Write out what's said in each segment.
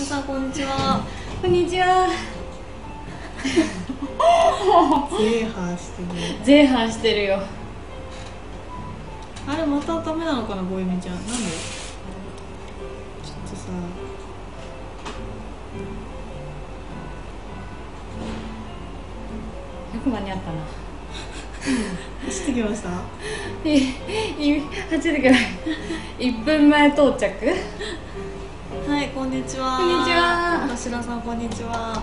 さんこんにちは。 こんにちは。 ゼーハーしてる。 ゼーハーしてるよ。 あれまたダメなのかな、ボイメちゃん。なんで？ちょっとさ。 よく間に合ったな。 走ってきました。 走ってくない。1分前到着。 はい、こんにちは。 こんにちは。 頭さんこんにちは。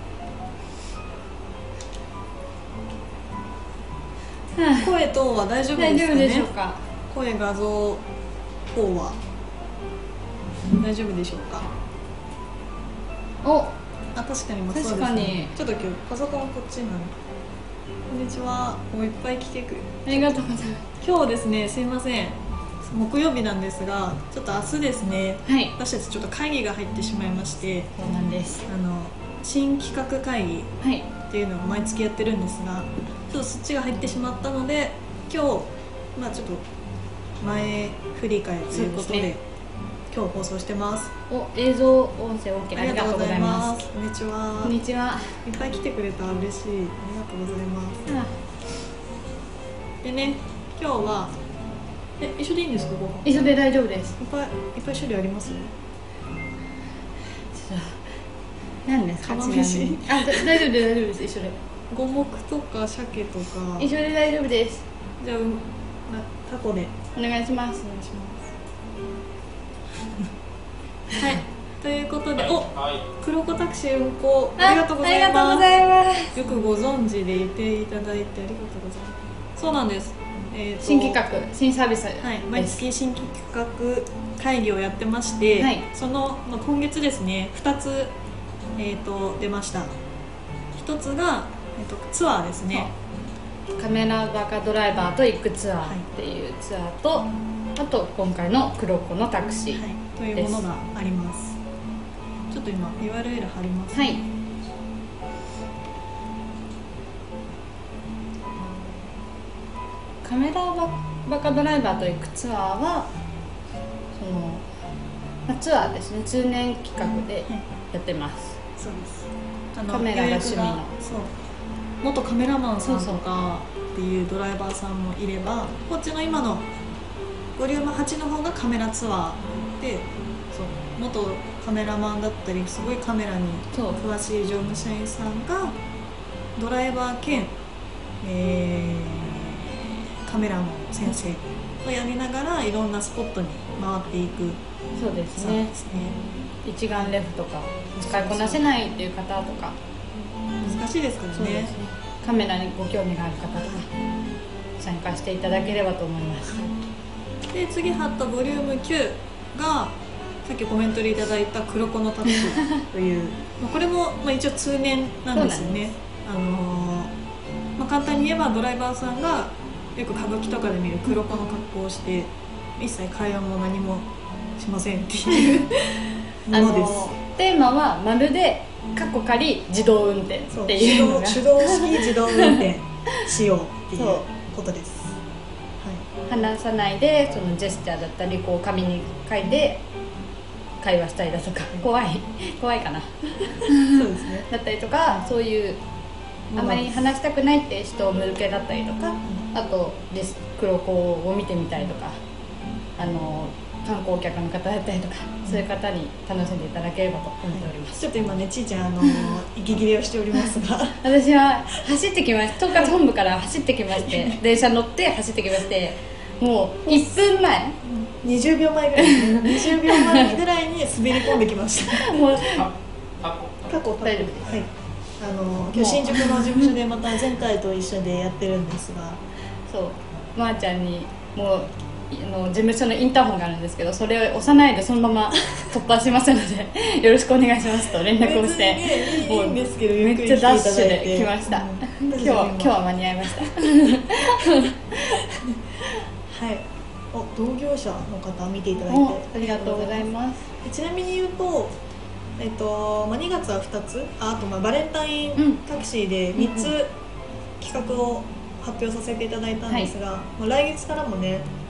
声等は大丈夫ですかね。 大丈夫でしょうか。 声画像等は大丈夫でしょうか。 お、 あ、確かにまあそうですね。 確かに。 ちょっと今日パソコンこっちなの。こんにちは。もういっぱい来てくる。 ありがとうございます。 今日ですね、すいません。木曜日なんですが、ちょっと明日ですね。 はい。 私たちちょっと会議が入ってしまいまして、 そうなんです。 新企画会議はい。 っていうのを毎月やってるんですが、ちょっとそっちが入ってしまったので、今日まあちょっと前振り会ということで、 ね、 今日放送してます。 お、映像音声 OK。ありがとうございます。 こんにちは。 こんにちは。 いっぱい来てくれたら嬉しい。ありがとうございます。でね、今日は一緒でいいんですか？ご飯一緒で大丈夫です。 いっぱい種類あります？ ちょっと何ですか？ 釜飯。 あ、大丈夫です、大丈夫です。一緒で。 五目とか鮭とか。 一緒で大丈夫です。 じゃあタコでお願いします。 お願いします。はい。ということで、黒子タクシー運行ありがとうございます。 ありがとうございます。 よくご存知でいていただいてありがとうございます。そうなんです。 新企画、新サービス、 はい、毎月新企画会議をやってまして、はい、その、今月ですね、2つ、出ました。1つが、ツアーですね。 カメラバカドライバーと行くツアーっていうツアーと、はい、あと今回の黒子のタクシー、はい、 というものがあります。ちょっと今 URL 貼ります、 はい。カメラバカドライバーと行くツアーはツアーですね、通年企画でやってます、 そうです。 カメラが趣味の元カメラマンさんとかっていうドライバーさんもいれば、こっちの今のボリューム8の方がカメラツアーで、元カメラマンだったりすごいカメラに詳しい乗務社員さんがドライバー兼、カメラの先生をやりながらいろんなスポットに回っていく。 そうですね。一眼レフとか使いこなせないっていう方とか難しいですからね。 カメラにご興味がある方とか参加していただければと思います。 で、次貼ったボリューム9がさっきコメントでいただいた黒子のタクシーというこれも一応通年なんですよね。簡単に言えばドライバーさんがよく歌舞伎とかで見る黒子の格好をして一切会話も何もしませんっていうものです。 テーマはまるでカッコ仮自動運転っていうのが手動式自動運転しようっていうことです。 はい、話さないでそのジェスチャーだったりこう紙に書いて会話したりだとか、怖いかなそうですね。 だったりとか、そういうあまり話したくないって人向けだったりとか、あと黒子を見てみたいとか、観光客の方だったりとか、そういう方に楽しんでいただければと思っております。 ちょっと今ね、ちいちゃん息切れをしておりますが私は走ってきました。統括本部から走ってきまして電車乗って走ってきまして、もう1分前 20秒前ぐらい20秒前ぐらいに滑り込んできましたもう過去大丈夫です。はい、今日新宿の事務所でまた前回と一緒でやってるんですが、 そうまーちゃんにもう事務所のインターホンがあるんですけど、それを押さないでそのまま突破しますのでよろしくお願いしますと連絡をして、 もうめっちゃダッシュで来ました。今日は間に合いましたはい、同業者の方見ていただいてありがとうございます。 ちなみに言うと、2月は2つ、あとバレンタインタクシーで3つ企画を発表させていただいたんですが、来月からもね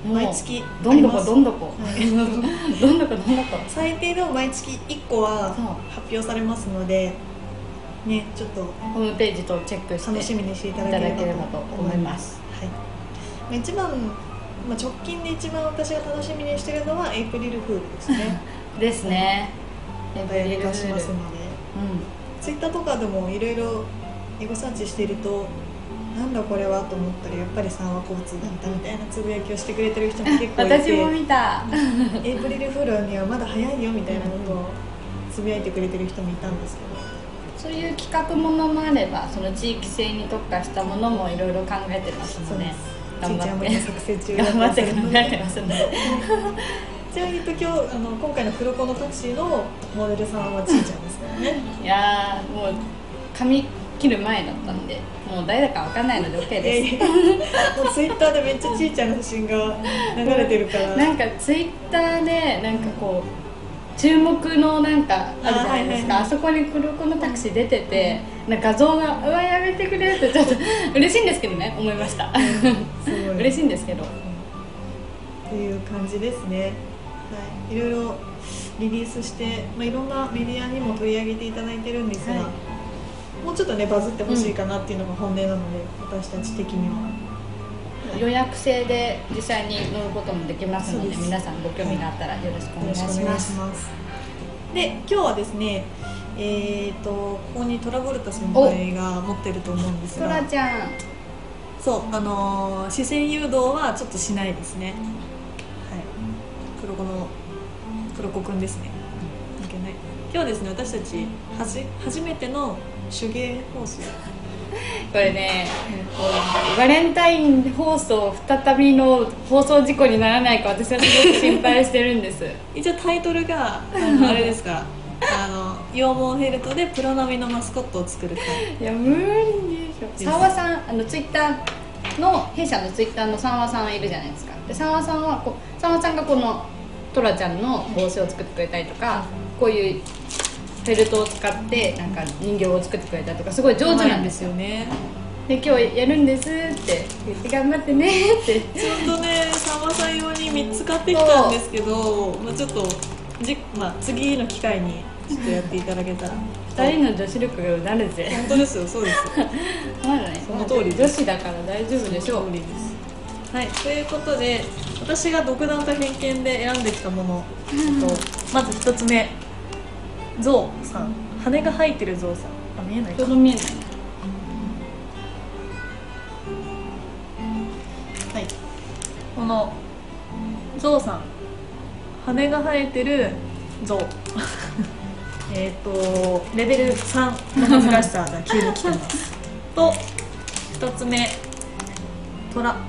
毎月どんどこどんどこ、 はい、 どんどこどんどこ最低でも毎月1個は発表されますのでね、ちょっとホームページとチェックして楽しみにしていただければと思います。はい、一番、直近で一番私が楽しみにしているのはエイプリルフールですねですね。 エイプリルフールしますので、ツイッターとかでもいろいろエゴサーチしているとなんだこれはと思ったらやっぱり三和交通だったみたいなつぶやきをしてくれてる人も結構いて私も見たエイプリルフールにはまだ早いよみたいなことをつぶやいてくれてる人もいたんですけど、 そういう企画ものもあればその地域性に特化したものもいろいろ考えてますので、 頑張って作成中頑張って考えてますのでちなみに今回の黒子のタクシーのモデルさんはちいちゃんですからねいやーもう髪切る前だったんでもう誰だか分かんないので OK です、 もうツイッターでめっちゃちいちゃんの写真が流れてるからなんかツイッターでなんかこう注目のなんかあるじゃないですか、あそこに黒子のタクシー出てて、なんか画像が「うわやめてくれ」ってちょっと嬉しいんですけどね、思いました嬉しいんですけど、 っていう感じですね。はい、いろいろリリースして、いろんなメディアにも取り上げていただいてるんですが、もうちょっとねバズってほしいかなっていうのが本音なので、私たち的には予約制で実際に乗ることもできますので、皆さんご興味があったらよろしくお願いします。 で、今日はですね、ここにトラボルタ先輩が持ってると思うんですが、 トラちゃん、 そう、視線誘導はちょっとしないですね。はい、黒子くんですね。いけない。今日ですね、私たち初めての手芸放送。 これね、バレンタイン放送再びの放送事故にならないか私はすごく心配してるんです一応タイトルがあれですから羊毛フェルトでプロ並みのマスコットを作る会。 いや無理でしょ。三和さんツイッターの弊社のツイッターの三和さんいるじゃないですか。で三和さんは三和さんがこのトラちゃんの帽子を作ってくれたりとか、こういうフェルトを使ってなんか人形を作ってくれたりとかすごい上手なんですよね。で今日やるんですって言って頑張ってねってちょっとねさんまさん用に3つ買ってきたんですけど、ちょっと次の機会にちょっとやっていただけたら 2人の女子力がうなるぜ。 本当ですよ、そうですまだね、 その通り女子だから大丈夫でしょう。 その通りです。はい、ということで私が独断と偏見で選んできたものまず1つ目、ゾウさん、羽が生えてるゾウさん、見えないか、 ちょうど見えない。 はい、このゾウさん、羽が生えてるゾウレベル3の難しさが急に来てますと2つ目、トラ、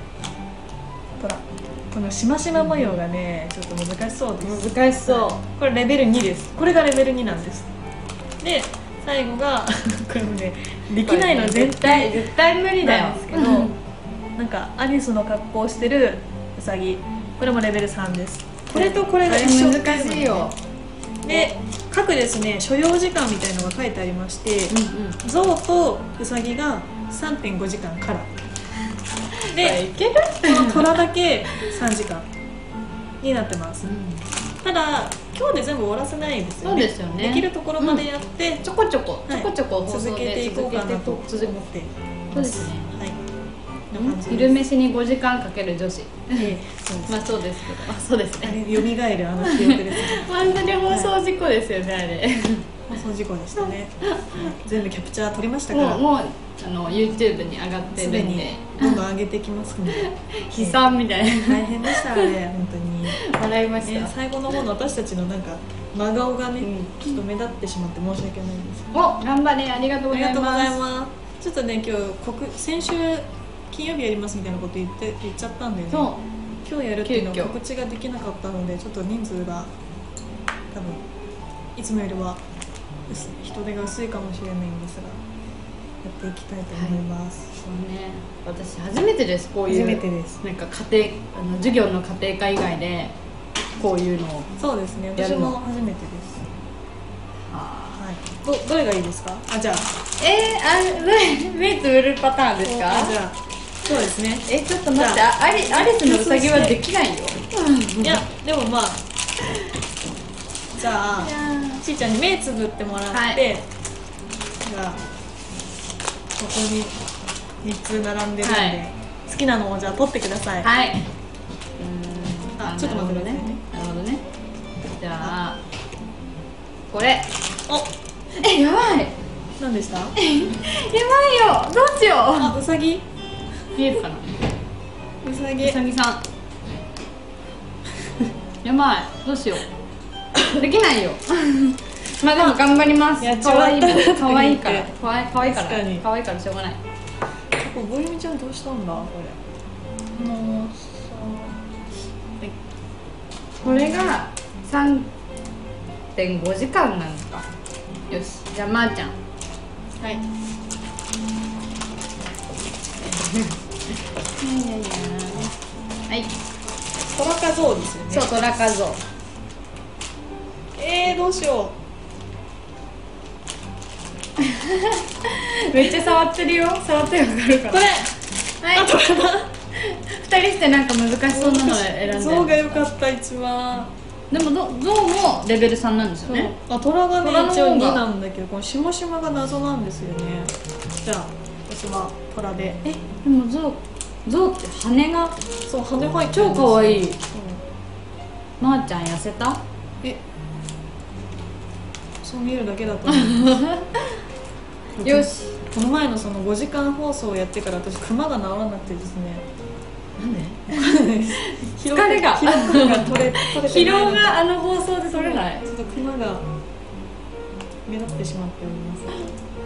このしましま模様がねちょっと難しそうです。 難しそう。 これレベル2です。これがレベル2なんです。で最後がこれもねできないの絶対無理だよなんですけどなんかアリスの格好をしてるウサギ、これもレベル3です。これとこれが一緒っていうのがね、 難しいよ。 で各ですね所要時間みたいのが書いてありまして、ゾウとウサギが 3.5 時間からで、 いける？ このトラだけ3時間になってます、ただ今日で全部終わらせないですよね。 そうですよね。 できるところまでやって、 ちょこちょこ続けていこうかなと思って。 そうですね。 はい。 昼飯に5時間かける女子。まあそうですけど、そうですね。 蘇る記憶ですね。 本当に放送事故ですよね、あれ。 放送事故でしたね。全部キャプチャー取りましたから。 もうYouTube に上がってるんで、 どんどん上げてきますので。 悲惨みたいな。 大変でしたね、本当に。 笑いました。 最後の方の私たちのなんか真顔がね、ちょっと目立ってしまって申し訳ないんです。 頑張れ、ありがとうございます。 ちょっとね今日先週金曜日やりますみたいなこと言っちゃったんでね。今日やるっていうのを告知ができなかったので、ちょっと人数が多分いつもよりは人手が薄いかもしれないんですが、やっていきたいと思います。 そうね、私初めてです。こういう初めてです。 なんか家庭授業の家庭科以外でこういうのを。 そうですね。私も初めてです。はい。どれがいいですか？じゃあ。 目つぶるパターンですか？ じゃあそうですね。 ちょっと待って、アリスのウサギはできないよ。 いやでもまあじゃあちーちゃんに目つぶってもらって、はい、じゃあここに3つ並んでるんで、はい、好きなのをじゃあ取ってください。はい。ちょっと待ってくださいね。 なるほどね。じゃあこれ。 お、 やばい。 何でした？やばいよ。どうしよう。 あ、ウサギ見えるかな。 ウサギさんやばい、どうしよう。できないよ。まあでも頑張ります。可愛いから可愛いからしょうがない。 ボユミちゃんどうしたんだこれ。もうさ、 これが 3.5 時間なのか。よし、じゃあまーちゃん。はい。はい。 トラカゾウですよね。 そう、トラカゾウ。 どうしよう。めっちゃ触ってるよ。触ってわかるかな。これ。はい。2人してなんか難しそうなの選んで。 ゾウが良かった一番。 でもゾウもレベル3なんですよね。 トラがね一応2なんだけど、このしましまが謎なんですよね。じゃあ私はトラで。 でもゾウって羽が、 そう、羽入って超かわいい。まーちゃん痩せた？ そう見えるだけだと思う。よし。この前のその5時間放送をやってから私クマが治らなくてですね。 なんで？ 疲れが取れ疲労があの放送で取れない。 ちょっとクマが目立ってしまっております。はい。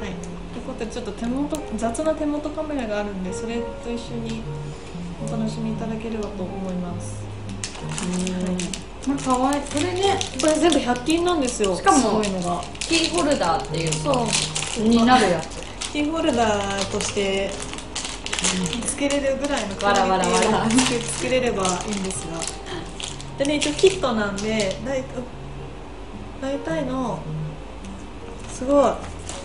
ということでちょっと雑な手元カメラがあるんで、それと一緒にお楽しみいただければと思います。 まあ、かわいい。これね、 これ全部100均なんですよ。 しかもすごいのがキーホルダーっていうそうになるやつ。 キーホルダーとしてつけれるぐらいのわらわら作れればいいんですが、でね、一応キットなんで大体のすごいなんか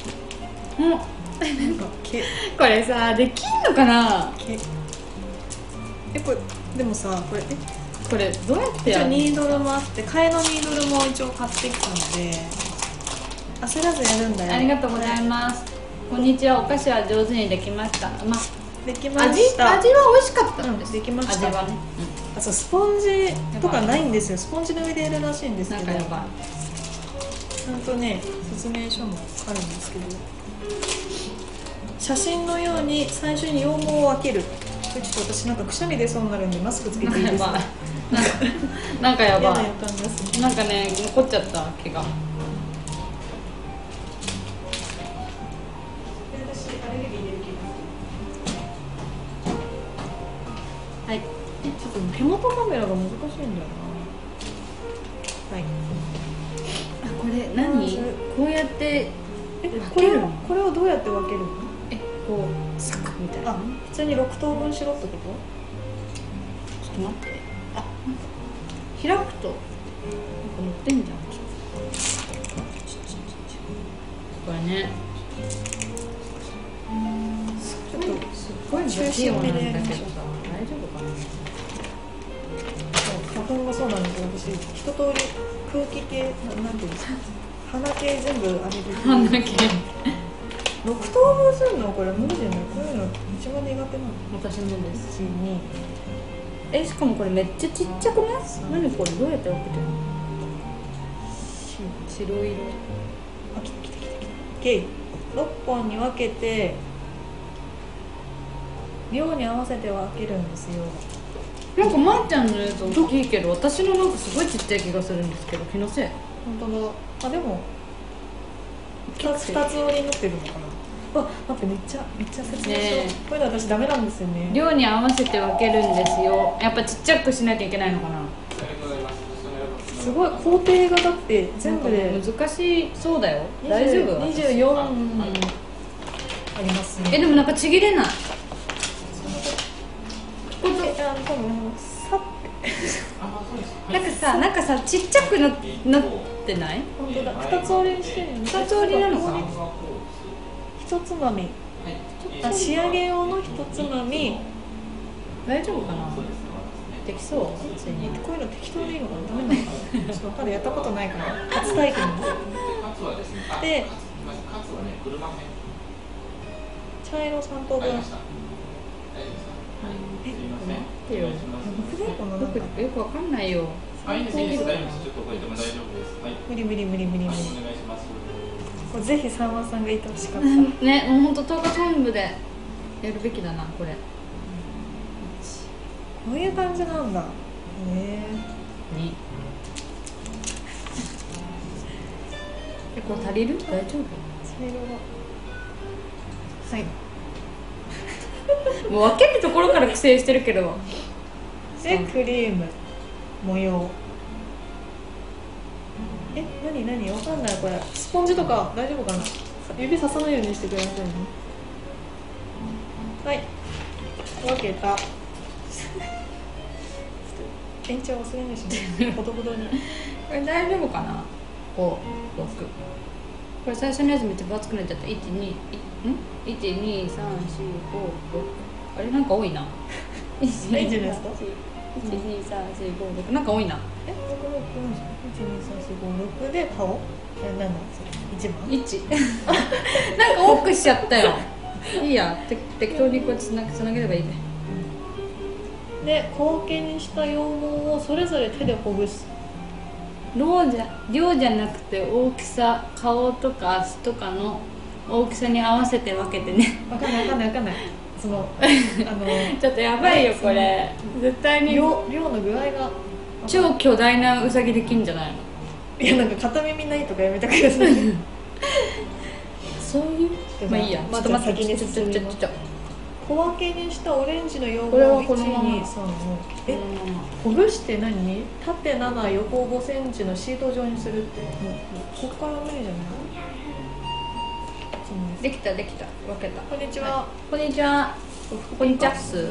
これさ、できんのかな。 これでもさ、これどうやってやるの？ ニードルもあって、替えのニードルも一応買ってきたので焦らずやるんだよ。 ありがとうございます。こんにちは。お菓子は上手にできました。 できました。 味は美味しかったんです。 できました。 味はね。 そう、スポンジとかないんですよ。スポンジの上でやるらしいんですけど、ちゃんとね説明書もあるんですけど、写真のように最初に羊毛を分ける。ちょっと私なんかくしゃみ出そうになるんでマスクつけていいですか？ なんかやばい。 なんかね、残っちゃった毛が。はい。ちょっと手元カメラが難しいんだよな。はい。 これ何？こうやってこれをどうやって分けるの？ こうサクみたいな。 普通に6等分しろってこと？ ちょっと待って。開くとなんか乗ってんじゃん。これね。ちょっとすっごい中心目でやりましょう。大丈夫かな。 花粉がそうなんですよ。私一通り空気系なんていうんですか。鼻系全部あれで。 鼻系。 6等分するのこれ無理じゃない。こういうの一番苦手なの。 私もです。 1、2。 しかもこれめっちゃちっちゃくない？何これどうやって分けてるの？白色。 あ、来た。6本に分けて量に合わせて分けるんですよ。 なんかまーちゃんのやつ大きいけど、私のなんかすごいちっちゃい気がするんですけど、気のせい。 本当だ。でも2つ折りになってるのかな。待って、めっちゃ説明書、こういうの私ダメなんですよね。 量に合わせて分けるんですよ。やっぱちっちゃくしなきゃいけないのかな。 すごい工程がだって全部で難しそうだよ。大丈夫 ？24ありますね。 でもなんかちぎれない。なんかさちっちゃくなってない？ 本当だ。2つ折りにしてるよね。 2つ折りなのかな。 1つまみ。仕上げ用の1つまみ。 大丈夫かな。できそう。普通にこういうの適当でいいのかな、ダメなのかな。ちょっとまだやったことないから初体験です。で、茶色3等分。 よくわかんないよ。 無理。これぜひさんまさんがいてほしかった。 ね、もう本当東海本部でやるべきだなこれ。 こういう感じなんだ。 に。これ足りる？大丈夫？ 茶色が。はい。 もう分けるところから苦戦してるけど。 でクリーム模様。何わかんないこれ。スポンジとか大丈夫かな。指ささないようにしてくださいね。はい。分けた。延長忘れないしね。ほどほどに。 これ大丈夫かな。5、6。これ最初のやつめっちゃ分厚くなっちゃった。1、2、1、2、3、4、5、6。あれなんか多いな。 いいんじゃないですか。 1、2、3、4、5、6。なんか多いな。 1、2、3、4、5、6で顔。何だそれ。1番。 1。なんか多くしちゃったよ。いいや、適当にこうつなげればいいね。 で、小分けにした羊毛をそれぞれ手でほぐす。 量じゃなくて大きさ、顔とか足とかの大きさに合わせて分けてね。 わかんないそのちょっとやばいよこれ。絶対に量の具合が超巨大なウサギできんじゃないの。 いやなんか片耳ないとかやめてください。 そういうまあいいや。ちょっと待って、ちょ小分けにしたオレンジの羊毛を1、2、3をほぐして何？縦7横5センチのシート状にするって。もうここから無理じゃない？ できた分けた。 こんにちは。 こんにちは。こんにちはっす。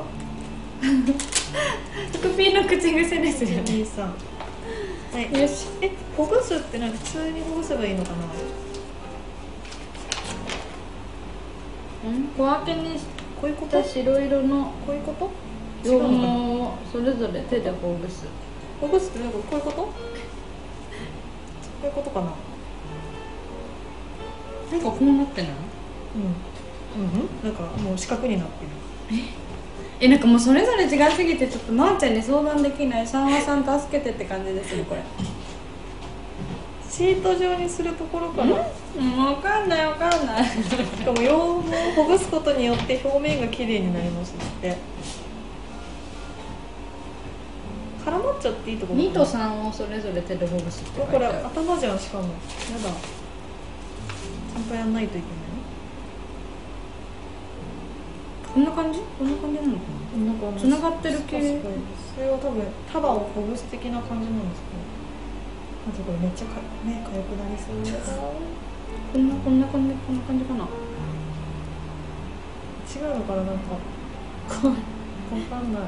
福ピーの口癖ですよね。 2、3。はい。よし。ほぐすって普通にほぐせばいいのかな？ 小分けにこういうこと？ 白色のこういうこと？ 羊毛をそれぞれ手でほぐす。 ほぐすってこういうこと？こういうことかな？ なんかこうなってない？ なんかもう四角になってる。 なんかもうそれぞれ違いすぎてちょっとまーちゃんに相談できない。さんまさん助けてって感じですねこれ。 シート状にするところから。 分かんない。 しかも羊毛をほぐすことによって表面が綺麗になりますって。絡まっちゃっていいところ。 2と3をそれぞれ手でほぐすって書いてある。 これ頭じゃん。しかもやだ。ちゃんとやんないといけない。 こんな感じなのかな。つながってる系。 それは多分束をほぐす的な感じなんですけど。あとこれめっちゃ目かゆくなりそうだ。 こんな感じかな。 違うのかな。なんかわかんない。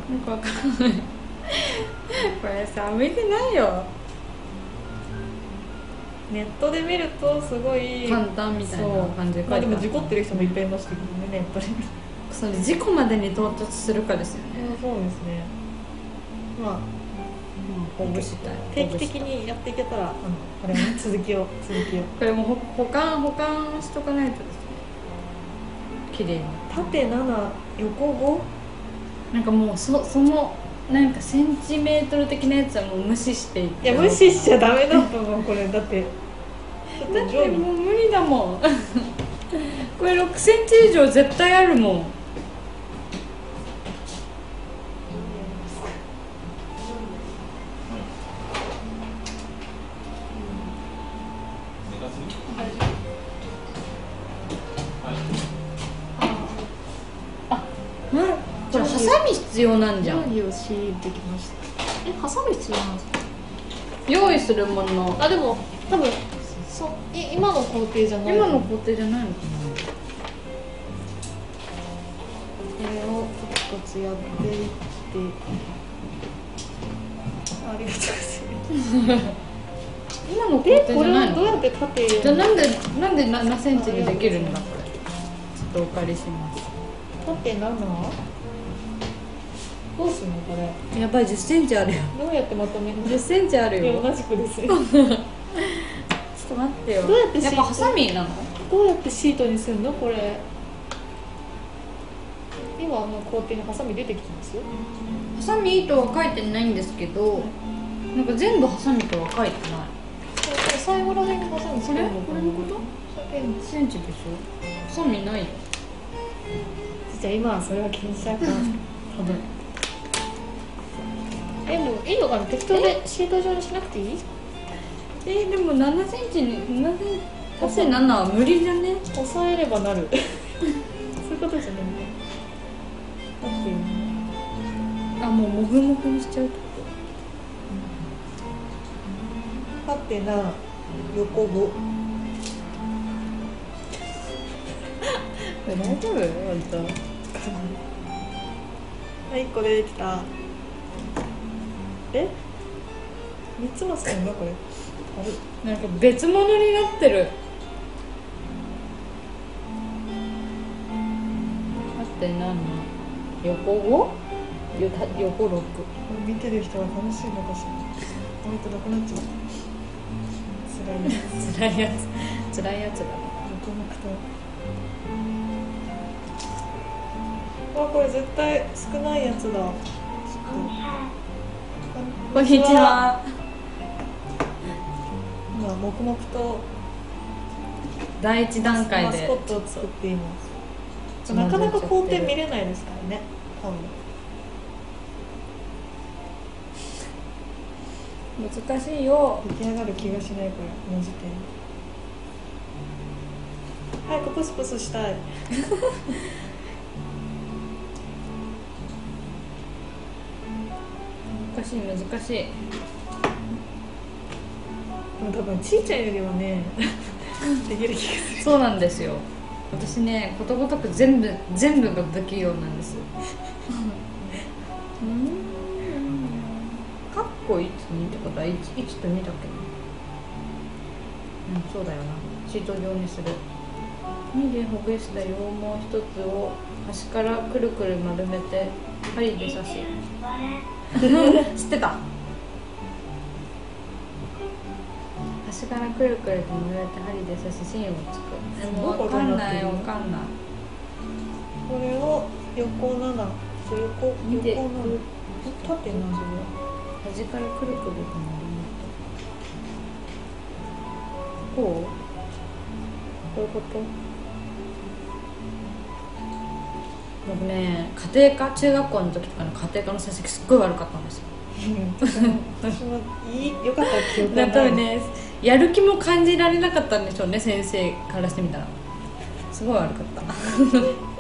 これさ向いてないよ。 ネットで見るとすごい簡単みたいな感じで書いてある。 でも事故ってる人もいっぱいいましたけどね、ネットで。 それ事故までに到達するかですよね。 そうですね。 ほぐしたい。 定期的にやっていけたらこれも続きをこれも保管しとかないとですね。綺麗に縦7横 5？ なんかもうそのなんかセンチメートル的なやつはもう無視していって。 いや無視しちゃダメだと思うこれ。だってもう無理だもん。これ6センチ以上絶対あるもん。これハサミ必要なんじゃん。 料理を仕入れてきました。ハサミ必要なんですか？ 用意するもの。 でも多分今の工程じゃない。 今の工程じゃないのかな。 これをコツやっていって。ありがとうございます。 今の工程じゃないの？ これをどうやって縦？ じゃあなんで7センチにできるんだこれ。ちょっとお借りします。 縦7？ どうすんのこれ。 やばい、10センチあるよ。 どうやってまとめるの。 10センチあるよ。 同じくですよ。 ちょっと待ってよ。 どうやってシートやっぱハサミなの？ どうやってシートにするのこれ。今の工程にハサミ出てきてます？ ハサミとは書いてないんですけど、なんか全部ハサミとは書いてない。 最後らへんにハサミつけるのかな。 これのこと？1センチでしょ。ハサミないよ。 じゃあ今はそれは気にしちゃうか。多分。もういいのかな、適当でシート状にしなくていい？ でも7センチに7センチ足せ7は無理じゃね？ 押さえればなる。そういうことじゃないね。だってあ、もうもぐもぐにしちゃうってハテナ横5。 大丈夫？本当。 はい、これできた。3つもつけるのこれ。 なんか別物になってる。7横 5？ 横6。 見てる人は楽しいのかしら。割となくなっちゃう。辛いやつ。 辛いやつだね。 横向くと。これ絶対少ないやつだ。 こんにちは。 今黙々と第一段階でマスコットを作っています。なかなか工程見れないですからね、多分。 難しいよ。 出来上がる気がしないから、この時点で。早くプスプスしたい。 難しい難しい。 でも多分ちいちゃんよりはねできる気がする。 そうなんですよ。私ね、ことごとく全部が不器用なんです。カッコ 1,2 ってことは 1と2だっけな。そうだよな。シート状にする。2でほぐした羊毛1つを端からくるくる丸めて針で刺し知ってた。端からくるくると丸めて針で刺し芯をつく。でも分かんない。 これを横7、横7、縦7。 端からくるくると丸めてこういうこと。僕ね、家庭科、中学校の時とかの家庭科の成績すっごい悪かったんですよ。 私も良かった記憶がない。 多分ね、やる気も感じられなかったんでしょうね、先生からしてみたら。すごい悪かったそ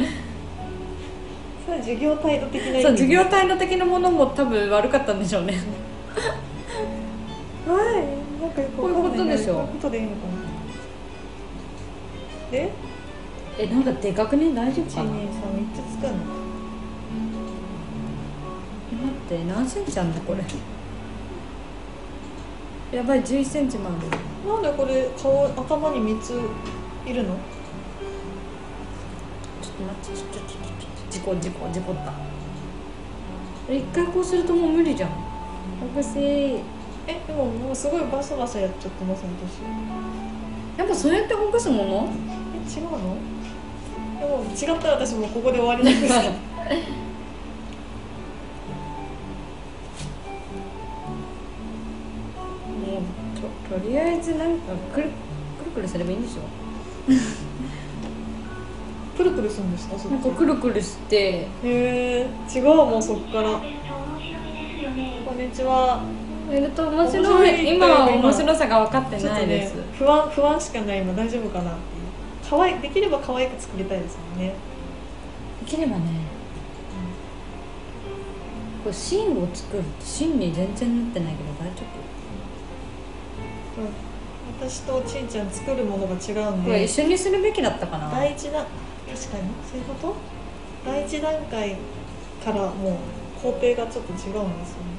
れは授業態度的な意味。 そう、授業態度的なものも多分悪かったんでしょうね。 はい、なんかこういうことでしょ。 こういうことでいいのかな。でなんかでかくね、大丈夫かな。 1、2、3、3つ作るの。 待って、何センチあんだこれ。やばい、11センチもある。 なんでこれ頭に3ついるの。 ちょっと待って、事故った。一回こうするともう無理じゃん。おかしい。 でももうすごいバサバサやっちゃってます私。 やっぱそうやってほぐすもの？ 違うの？でも違ったら私もここで終わりなんです。 とりあえずなんかくるくるすればいいんでしょ。 くるくるするんですか？ なんかくるくるして。 へえ、違う、もうそっから。こんにちは。 やると面白い。今は面白さが分かってないです。 ね、不安しかない。今大丈夫かなっていう。できれば可愛く作りたいですよね。 できればね。これ芯を作るって芯に全然なってないけど大丈夫？私とちんちゃん作るものが違うんで。 これ一緒にするべきだったかな。 確かにそういうこと。第一段階からもう工程がちょっと違うんですよね。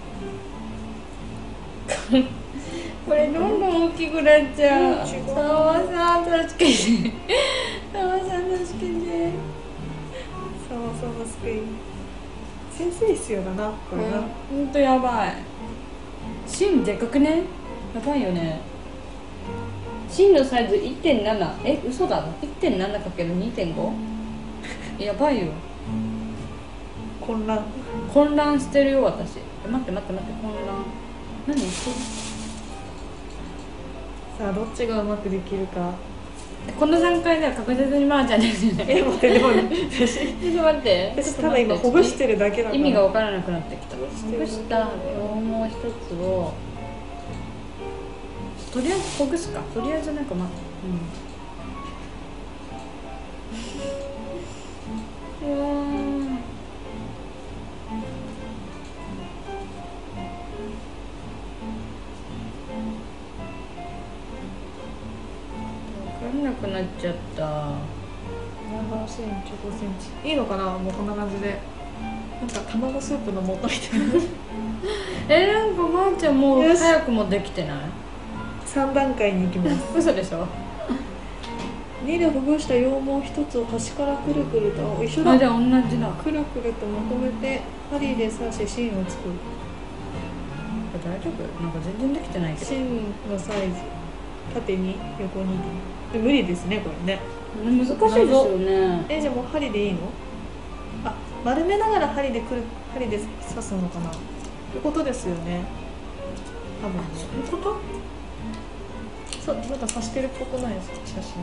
これどんどん大きくなっちゃう。澤さん助けて。澤さん助けて。 澤さん助けて。 先生必要だなこれな、 ほんとやばい。芯でかくね。やばいよね。芯のサイズ 1.7 嘘だ。 1.7×2.5 やばいよ。 混乱混乱してるよ私。待って混乱。何さあどっちがうまくできるか。 この段階では確実にまーちゃんですよね。 待ってでも私ちょっと待って。 ただ今ほぐしてるだけだから意味が分からなくなってきた。ほしてるぐした羊毛一つをとりあえずほぐすか。とりあえずなんか分かんなくなっちゃった。 7センチ5センチいいのかな。もうこんな感じでなんか卵スープの素みたいななんかまーちゃんもう早くもできてない 3段階に行きます嘘でしょ。 2でほぐした羊毛1つを端からくるくると一緒だ。 じゃあ同じだ。 くるくるとまとめて針で刺し芯を作る。 大丈夫？なんか全然できてないけど。 芯のサイズ縦に横にで無理ですねこれね。 難しいですよね。 じゃあもう針でいいの？あ、丸めながら針で刺すのかなってことですよね多分ね。 そういうこと？ そうなんか刺してるっぽくないですか写真。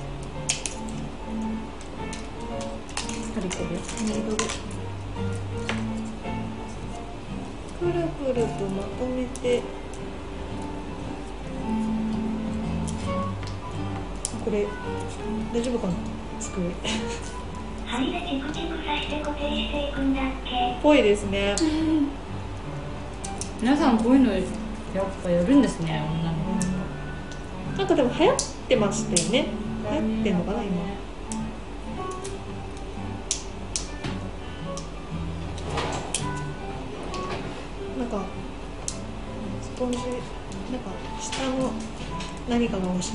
針これニードルくるくるとまとめてこれ大丈夫かな机針でチクチク刺して固定していくんだっけ。 ぽいですね。 皆さんこういうのやっぱやるんですね、女の子。 なんかでも流行ってましたよね。流行ってんのかな今。なんかスポンジなんか下の何かが欲しい。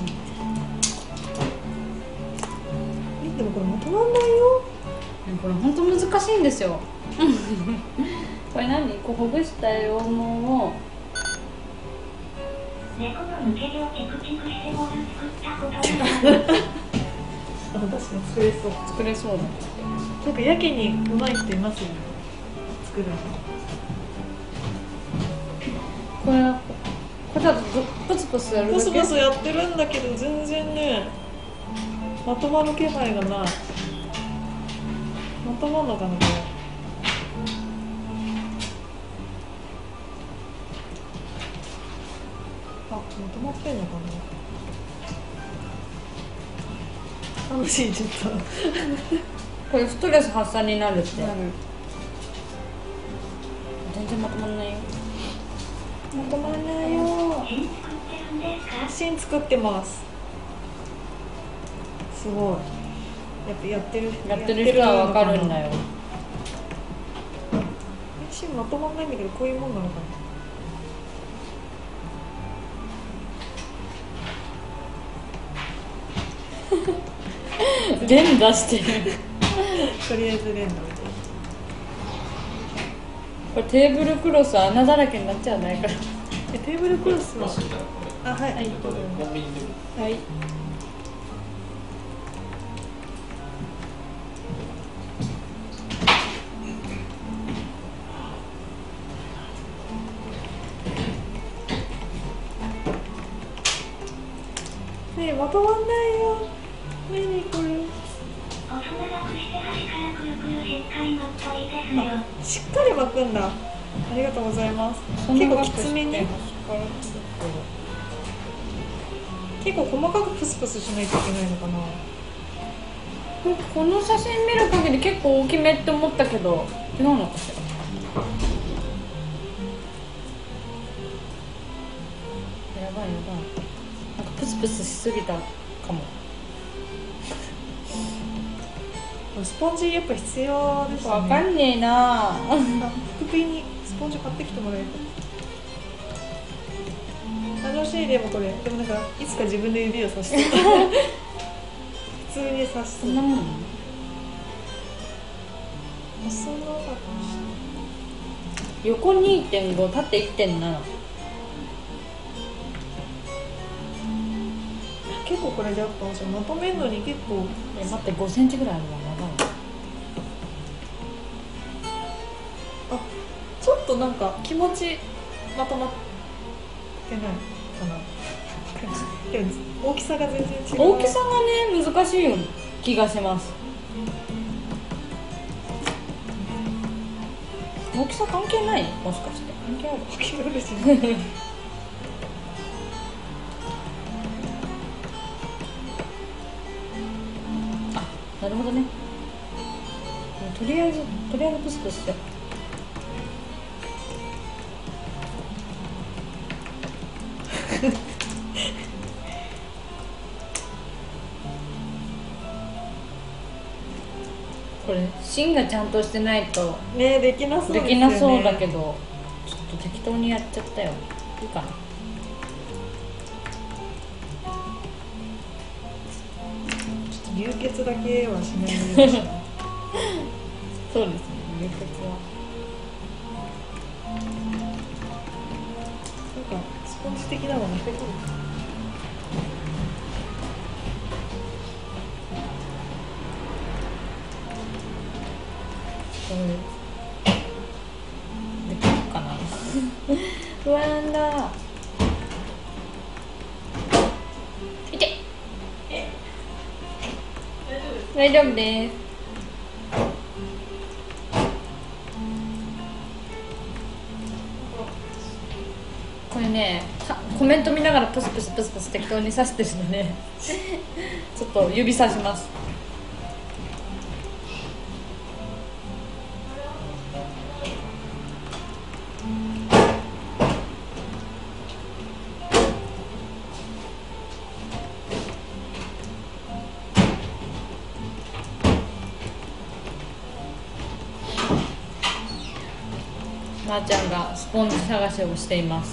でもこれまとまんないよ。 これ本当難しいんですよ。これ何？こうほぐした羊毛を猫の抜け毛をチクチクしてボール作ったことがある。 確かに作れそう。 作れそうだ。 なんかやけに上手い人いますよね。作るの。 これだとプツプツやるだけ。 ポスポスやってるんだけど全然ねまとまる気配がない。まとまんのかなこれ。まとまってんのかな。楽しいちょっとこれストレス発散になるって。 なる。 全然まとまんないよ。 まとまらないよ。 芯作ってるんですか。 芯作ってます。すごい。やってる人はわかるんだよ。 芯まとまんないんだけどこういうもんなのかな。 連打してる。 とりあえず連打みたいな。 これテーブルクロス穴だらけになっちゃわないから。 テーブルクロスははい、はい、 はい。 ねえまとまんないよ。何これ。 細長くして端からくるくるしっかり巻くといいですよ。 しっかり巻くんだ。ありがとうございます。結構きつめに結構細かくプスプスしないといけないのかな。 この写真見る限り結構大きめって思ったけど違うのかしら。やばいなんかプスプスしすぎたかも。 スポンジやっぱ必要ですね。 わかんねえな。 福井にスポンジ買ってきてもらえた。楽しい。でもこれでもなんかいつか自分で指をさして普通にさしそう。 そんなもん。 そんなかったし横 2.5 縦 1.7。 結構これでやっぱまとめるのに結構待って、5センチぐらいあるわ。長い。 あ、ちょっとなんか気持ちまとまってないかな。でも大きさが全然違う。 大きさがね難しいよ気がします。大きさ関係ない？もしかして関係ある？ 関係あるしね。 なるほどね。とりあえずプスプスして。これ芯がちゃんとしてないとね、できなそうですよね。 できなそうだけど、ちょっと適当にやっちゃったよ。いいかな。 流血だけはしないようにしなそうですね、流血は。 なんかスポンジ的なのが出てくる。 できるかな。不安だ。いて。大丈夫です。これね、コメント見ながらプスプスプスプス適当に刺してるのでちょっと指さします。まーちゃんがスポンジ探しをしています。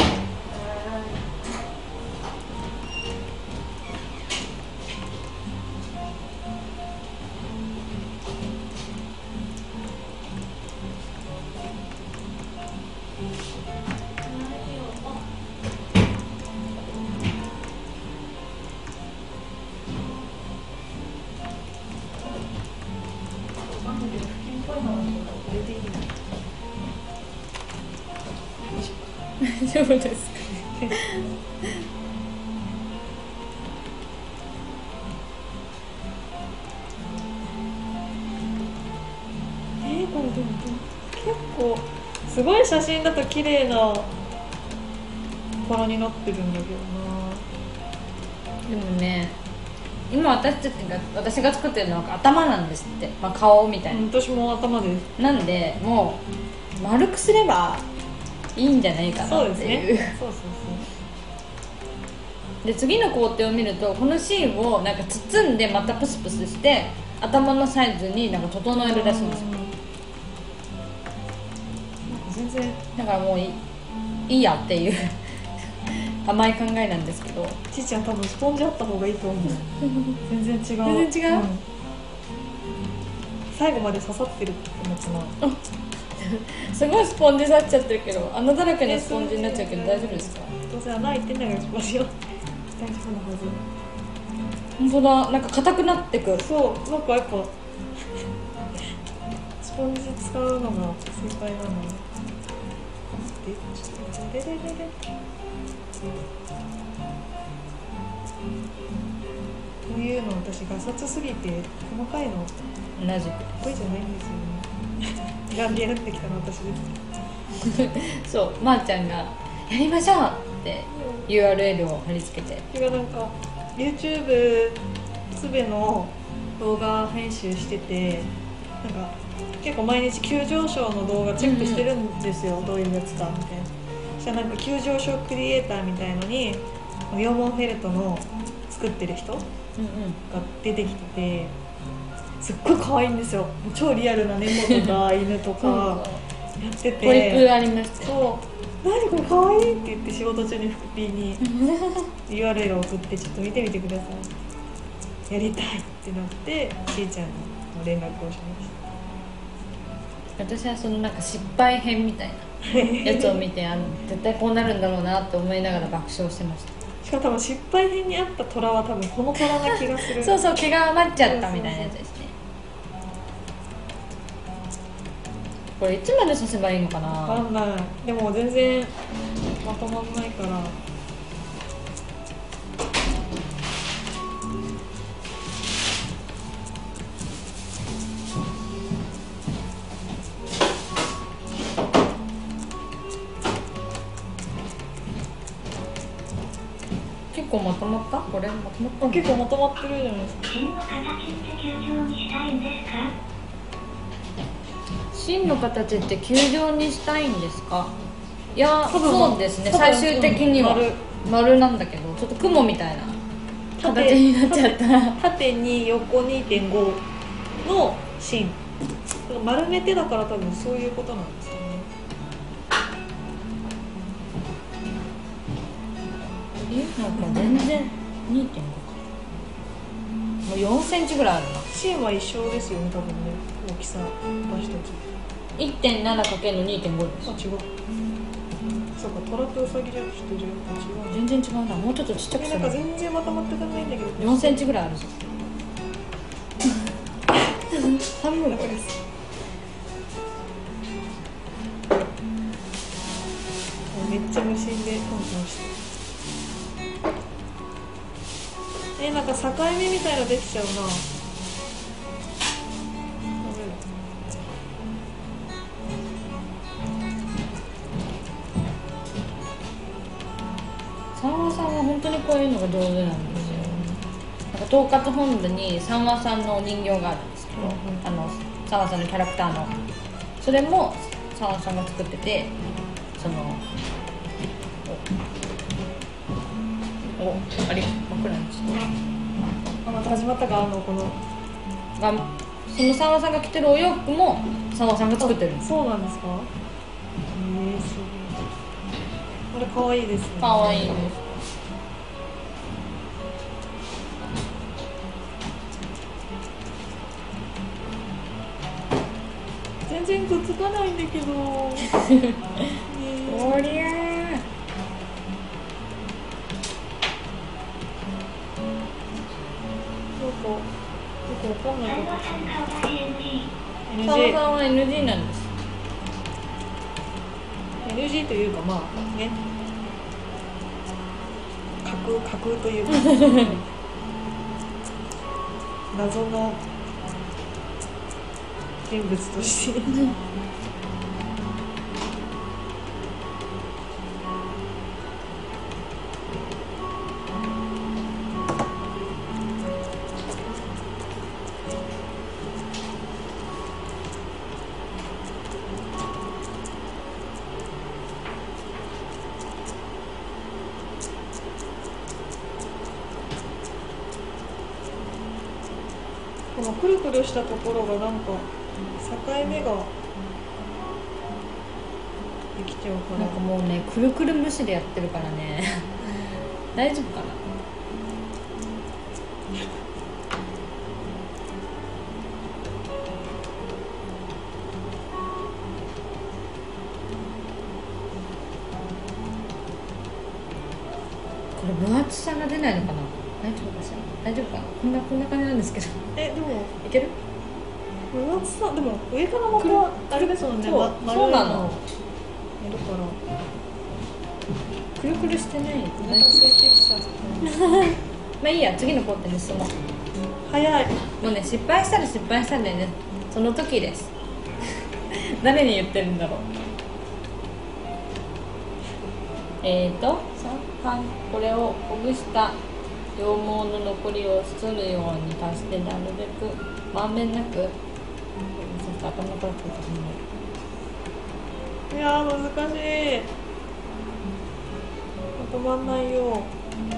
大丈夫ですか？ これでも結構すごい写真だと綺麗な柄になってるんだけどな。 でもね、今私が作ってるのは頭なんですって、まあ、顔みたいな、 私も頭です。 なんでもう丸くすればいいんじゃないかなそうっていう。 ですね。そうで次の工程を見ると、この芯をなんか包んでまたプスプスして頭のサイズになんか整えるらしいんですよ。 なんか全然だからもういいやっていう甘い考えなんですけど、 ちいちゃん多分スポンジあった方がいいと思う。全然違う。 全然違う、 最後まで刺さってる気持ちな。 すごいスポンジ刺っちゃってるけど、穴だらけのスポンジになっちゃうけど大丈夫ですか？ どうせ穴開いてんだからスポンジを大丈夫なはず。 本当だ、なんか硬くなってく。 そう、なんかやっぱスポンジ使うのが正解なので、ちょっとレレレレというの私ガサツすぎて細かいの同じく得意じゃないんですよね。ガンでやってきたの私です。 そう、まーちゃんがやりましょうって URL を貼り付けて、 それがなんか YouTube つべの動画編集してて、なんか結構毎日急上昇の動画チェックしてるんですよ、どういうやつかみたいな。そしたらなんか急上昇クリエイターみたいのにヨーモンフェルトの作ってる人が出てきてて、すっごい可愛いんですよ。超リアルな猫とか犬とかやってて、 ポリプありましたよ。 そう、何これ可愛いって言って仕事中に福ピーにURL を送ってちょっと見てみてください、やりたいってなってしーちゃんに連絡をしました。 私はそのなんか失敗編みたいなやつを見て絶対こうなるんだろうなって思いながら爆笑してました。 しかも多分失敗編にあった虎は多分この虎な気がするそうそう、毛が余っちゃったみたいなやつですね。これいつまで刺せばいいのかな。 わかんない。でも全然まとまんないから。 結構まとまった？これまとまった？ 結構まとまってるじゃないですか。 芯の形って球状にしたいんですか？ 芯の形って球状にしたいんですか？いや、 多分そうですね。最終的には丸なんだけど、ちょっと雲みたいな形になっちゃった。 縦に横 2.5 の芯。丸めてだから多分そういうことなんですよね。 なんか全然 2.5 か。もう4センチぐらいあるな。 芯は一緒ですよね、多分ね。大きさ私たち。 1.7×2.5 です。 あ、違う。そうか、虎とウサギじゃちょっと違う。 全然違うな。もうちょっとちっちゃくする。 なんか全然まとまってたないんだけど。 4センチぐらいあるぞ。半分これです。 めっちゃ無心でトントンして。なんか境目みたいなできちゃうな。 三和さんは本当にこういうのが上手なんですよ。なんか統括本部に三和さんのお人形があるんですけど、三和さんのキャラクターのそれも三和さんが作ってて、そのあれ真っ暗にして、 また始まったか。このその三和さんが着てるお洋服も三和さんが作ってるんです。 そうなんですか。すごい。これ可愛いですね。 可愛いです。 全然くっつかないんだけど。 おりゃー。 よくわかんないこと。 三和さんは NG なんです。 NG というか、まあね、架空というか謎の人物としてこのくるくるしたところがなんか境目ができちゃうから、 なんかもうね、くるくる無視でやってるからね大丈夫かな。これ分厚さが出ないのかな。大丈夫かしら。大丈夫かな。こんな感じなんですけど。 でもいける？ 分厚さでも上からまたあれですもんね。 そう丸いそうなの。 やるからくるくるしてない。 お腹空いてきちゃった。 まあいいや、次の工程に進もう。 早い。 もうね、失敗したらね、その時です誰に言ってるんだろう。これをほぐした羊毛の残りをするように足して、なるべくまんべんなく頭からこう。 いやー難しい。まとまんないよ。 こ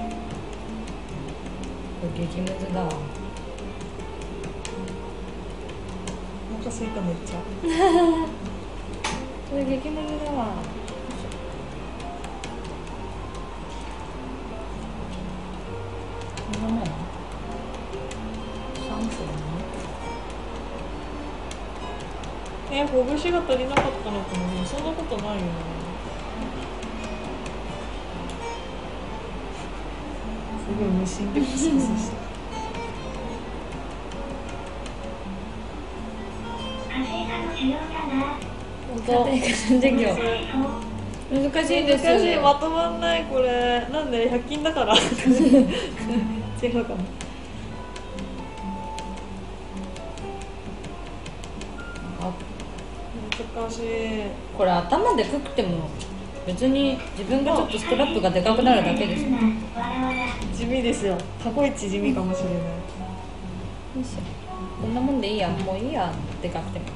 れ激ムズだわ。 お腹すいためっちゃ。 これ激ムズだわ。こんなもん？3分？ ほぐしが足りなかったのかな。そんなことないよね。すごい無心でクスクスして。 家政科の授業だな。 本当。 家庭科の授業難しいです。 難しい、まとまんないこれ。なんで100均だから。違うかな。難しい。 これ頭でくくっても別に自分がちょっとストラップがでかくなるだけですよ。 地味ですよ。過去一地味かもしれない。 よいしょ。こんなもんでいいや、もういいや、でかくても。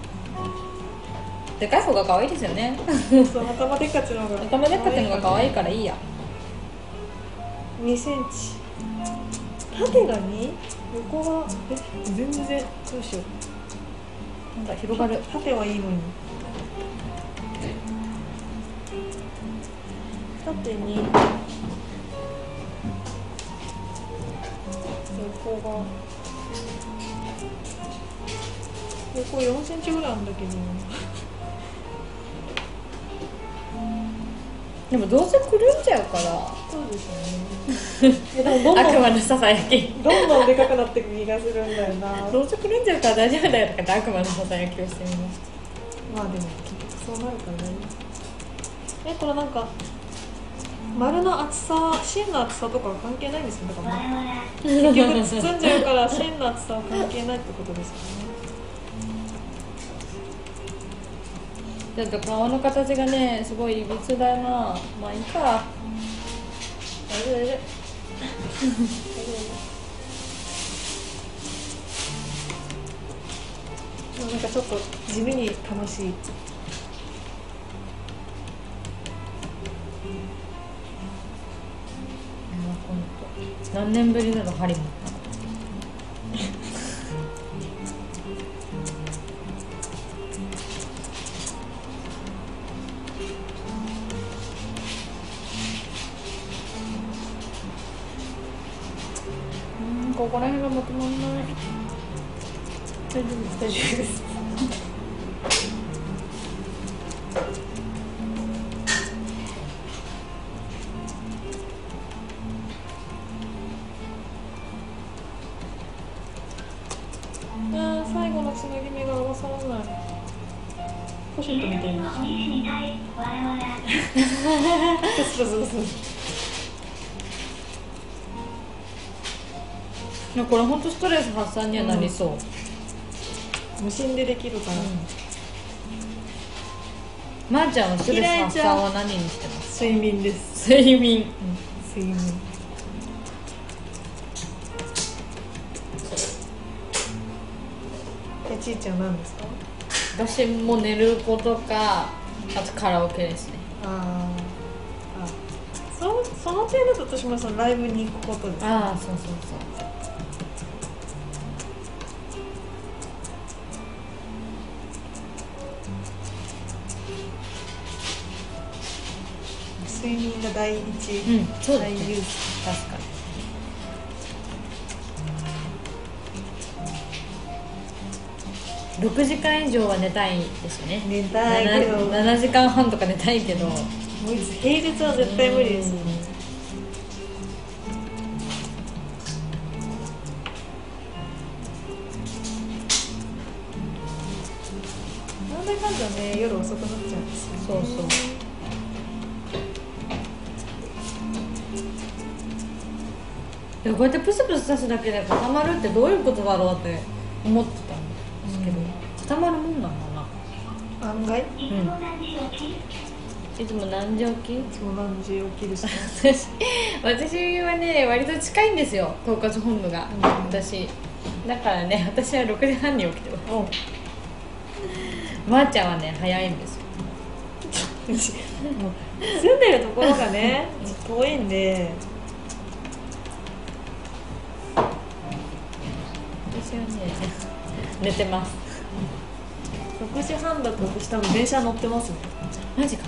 でかい方が可愛いですよね。 そう、頭でっかちの方が。 頭でっかちの方が可愛いからいいや。 2センチ。縦が 2？ 横が全然どうしよう。 なんか広がる。 縦はいいのに。縦に横が横4センチぐらいあるんだけど。 でもどうせくるんじゃうから。 そうですよね。でもどんどん悪魔のささやき。 どんどんでかくなっていく気がするんだよな。 どうせくるんじゃうから大丈夫だよとかって悪魔のささやきをしてみました。 まあでも結局そうなるからね。これなんか丸の厚さ、芯の厚さとかは関係ないんですよ。だから結局包んじゃうから芯の厚さは関係ないってことですよね。 ちょっと顔の形がねすごいいびつだな。まあいいか。大丈夫大丈夫。なんかちょっと地味に楽しい。 何年ぶりだろ針持ったの。ここら辺がまとまんない。 大丈夫です大丈夫です。最後のつなぎ目が合わさらない。ポシェットみたいな。 これ本当ストレス発散にはなりそう。 無心でできるから。 まーちゃんはストレス発散は何にしてます？ 睡眠です。 睡眠。 睡眠。ちーちゃん何ですか？ 私も寝ることか、あとカラオケですね。 その程度だと私もそのライブに行くことです。 そうそうそう。 睡眠が第一、 そう第優先。 確かに。6時間以上は寝たいですよね。 寝たいけど 7時間半とか寝たいけど、 平日は絶対無理ですよね。なんだかんだね、夜遅くなっちゃうんですよね。 そうそう。でもこうやってプスプス刺すだけで固まるってどういうことだろうって思ってたんですけど、固まるもんなんだな。 案外。 いつも何時起き？ いつも何時起きですか？ 私はね割と近いんですよ、統括本部が。私だからね、私は6時半に起きてます。まーちゃんはね早いんですよ。 もう住んでるところがね遠いんで。 私はね寝てます。 6時半だと私多分電車乗ってますね。 マジか。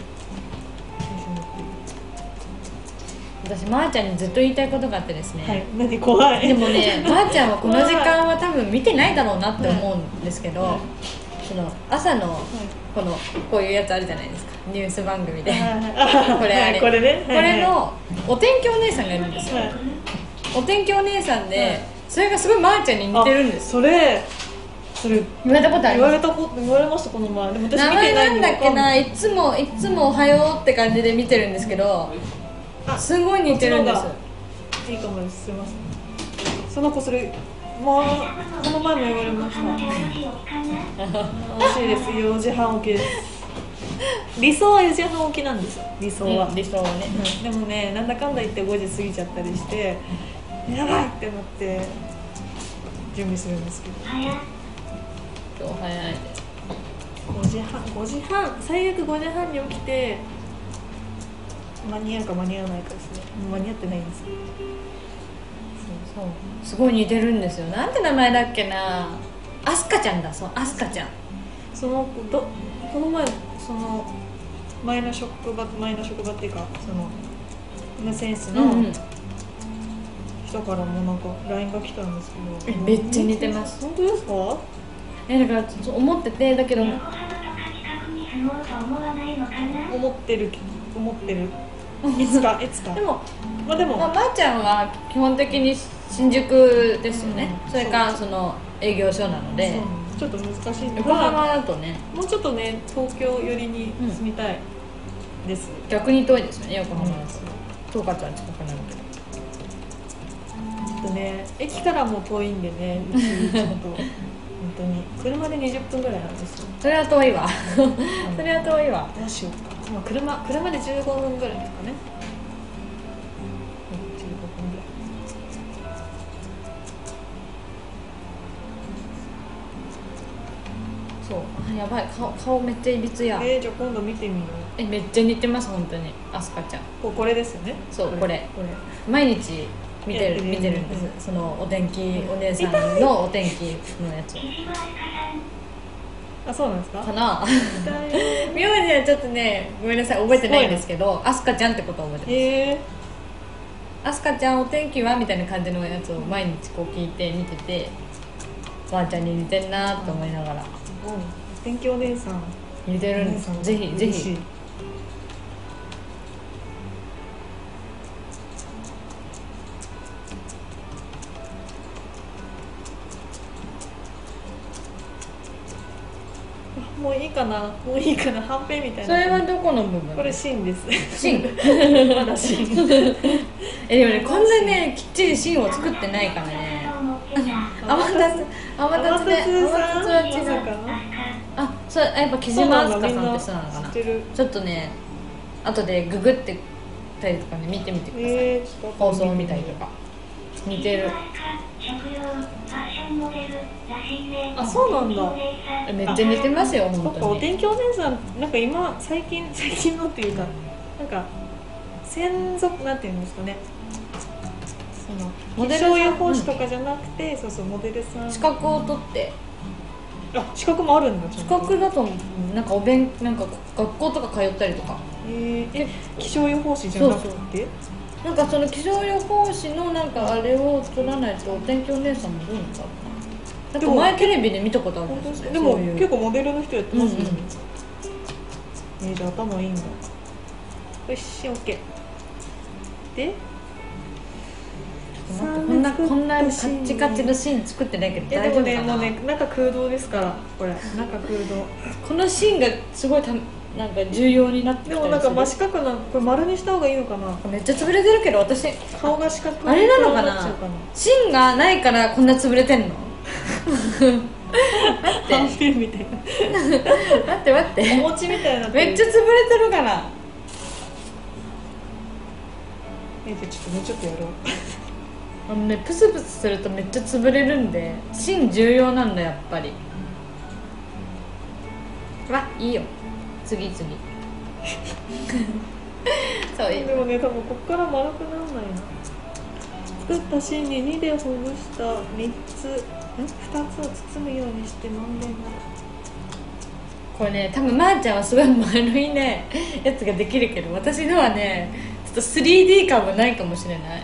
私まーちゃんにずっと言いたいことがあってですね。 はい、何怖い。 でもね、まーちゃんはこの時間は多分見てないだろうなって思うんですけど、 その朝のこういうやつあるじゃないですか、ニュース番組でこれあれ、 これね、 これのお天気お姉さんがいるんですよ、お天気お姉さんで、それがすごいまーちゃんに似てるんです。 それ言われたことあります。 言われました、この前。でも私名見てな前ないんだっけな、いつもおはようって感じで見てるんですけど、すごい似てるんです。 いいかもです。すいません。その子それもうこの前も言われました。惜しいです。4時半起きです。理想は4時半起きなんですよ。理想は、 理想はね、 でもね、なんだかんだ言って5時過ぎちゃったりしてやばいってなって準備するんですけど、 今日早いです。 5時半最悪5時半に起きて間に合うか間に合わないかですね。間に合ってないんですよ。 そうすごい似てるんですよ。なんて名前だっけな、アスカちゃんだ。そう、アスカちゃん。 この前その前の職場っていうか、そのムセンスの人からもなんか LINE が来たんですけど、 めっちゃ似てます。 本当ですか？ だからちょっと思ってて、だけど思ってるいつかでもまーちゃんは基本的に新宿ですよね、それからその営業所なので、 ちょっと難しいんで、 横浜だとね、 もうちょっとね、東京寄りに住みたいです、 逆に遠いですよね、横浜だと。東葛は近くなるけど、 ちょっとね、駅からも遠いんでね、うちちょっと本当に車で20分ぐらいなんですよ。 それは遠いわそれは遠いわ。 どうしようか。車で15分ぐらいですかね。15分ぐらい。 そう、やばい、顔めっちゃいびつや。 じゃあ今度見てみよう。 めっちゃ似てます、本当に。アスカちゃん、 これですよね。 そう、これ毎日見てるんです、そのお天気お姉さんのお天気のやつを。 あ、そうなんですか？ かな名字はちょっとね、ごめんなさい、覚えてないんですけど、アスカちゃんってことは覚えてます。アスカちゃんお天気はみたいな感じのやつを毎日こう聞いて見てて、ばあちゃんに似てんなと思いながら。 お天気お姉さん似てるんです。ぜひぜひ。 もういいかな、はんぺんみたいな。 それはどこの部分？ これ芯です。 芯まだ芯でもね、こんなねきっちり芯を作ってないからね。天達は違うかな。あ、そう、やっぱ木島明日香さんって人なのかな。ちょっとね、後でググってたりとかね、見てみてください。放送を見たりとか。似てる。 あ、そうなんだ。 めっちゃ似てますよ、本当に。 お天気お姉さん、なんか今最近のっていうか、なんか専属なんていうんですかね。その気象予報士とかじゃなくて、そうモデルさん。 資格を取って。 あ、資格もあるんだ。 資格だとなんかなんか学校とか通ったりとか。 気象予報士じゃなくて。 なんかその気象予報士のなんかあれを取らないとお天気お姉さんもどうなんだろうな。なんか前テレビで見たことあるんですよね。 でも結構モデルの人やってますよね。じゃあ頭いいんだ。よし、オッケー。で、 こんなカッチカチの芯作ってないけど大丈夫かな。 もうね、中空洞ですから、これ中空洞。 この芯がすごいなんか重要になってきたりする。 でもなんか真四角な、これ丸にした方がいいのかな。 めっちゃ潰れてるけど、私顔が四角。 あれなのかな。芯がないからこんな潰れてんの。 待ってみたいな。 待ってお餅みたいな。 めっちゃ潰れてるから。 じゃあちょっともうちょっとやろう。 プスプスするとめっちゃ潰れるんで、芯重要なんだ、やっぱり。いいよ、次そうでもね、多分こっから丸くならないな。作った芯に2でほぐした2つを包むようにしてまんべんなく。 これね、多分まーちゃんはすごい丸いねやつができるけど、私のはねちょっと 3D 感もないかもしれない。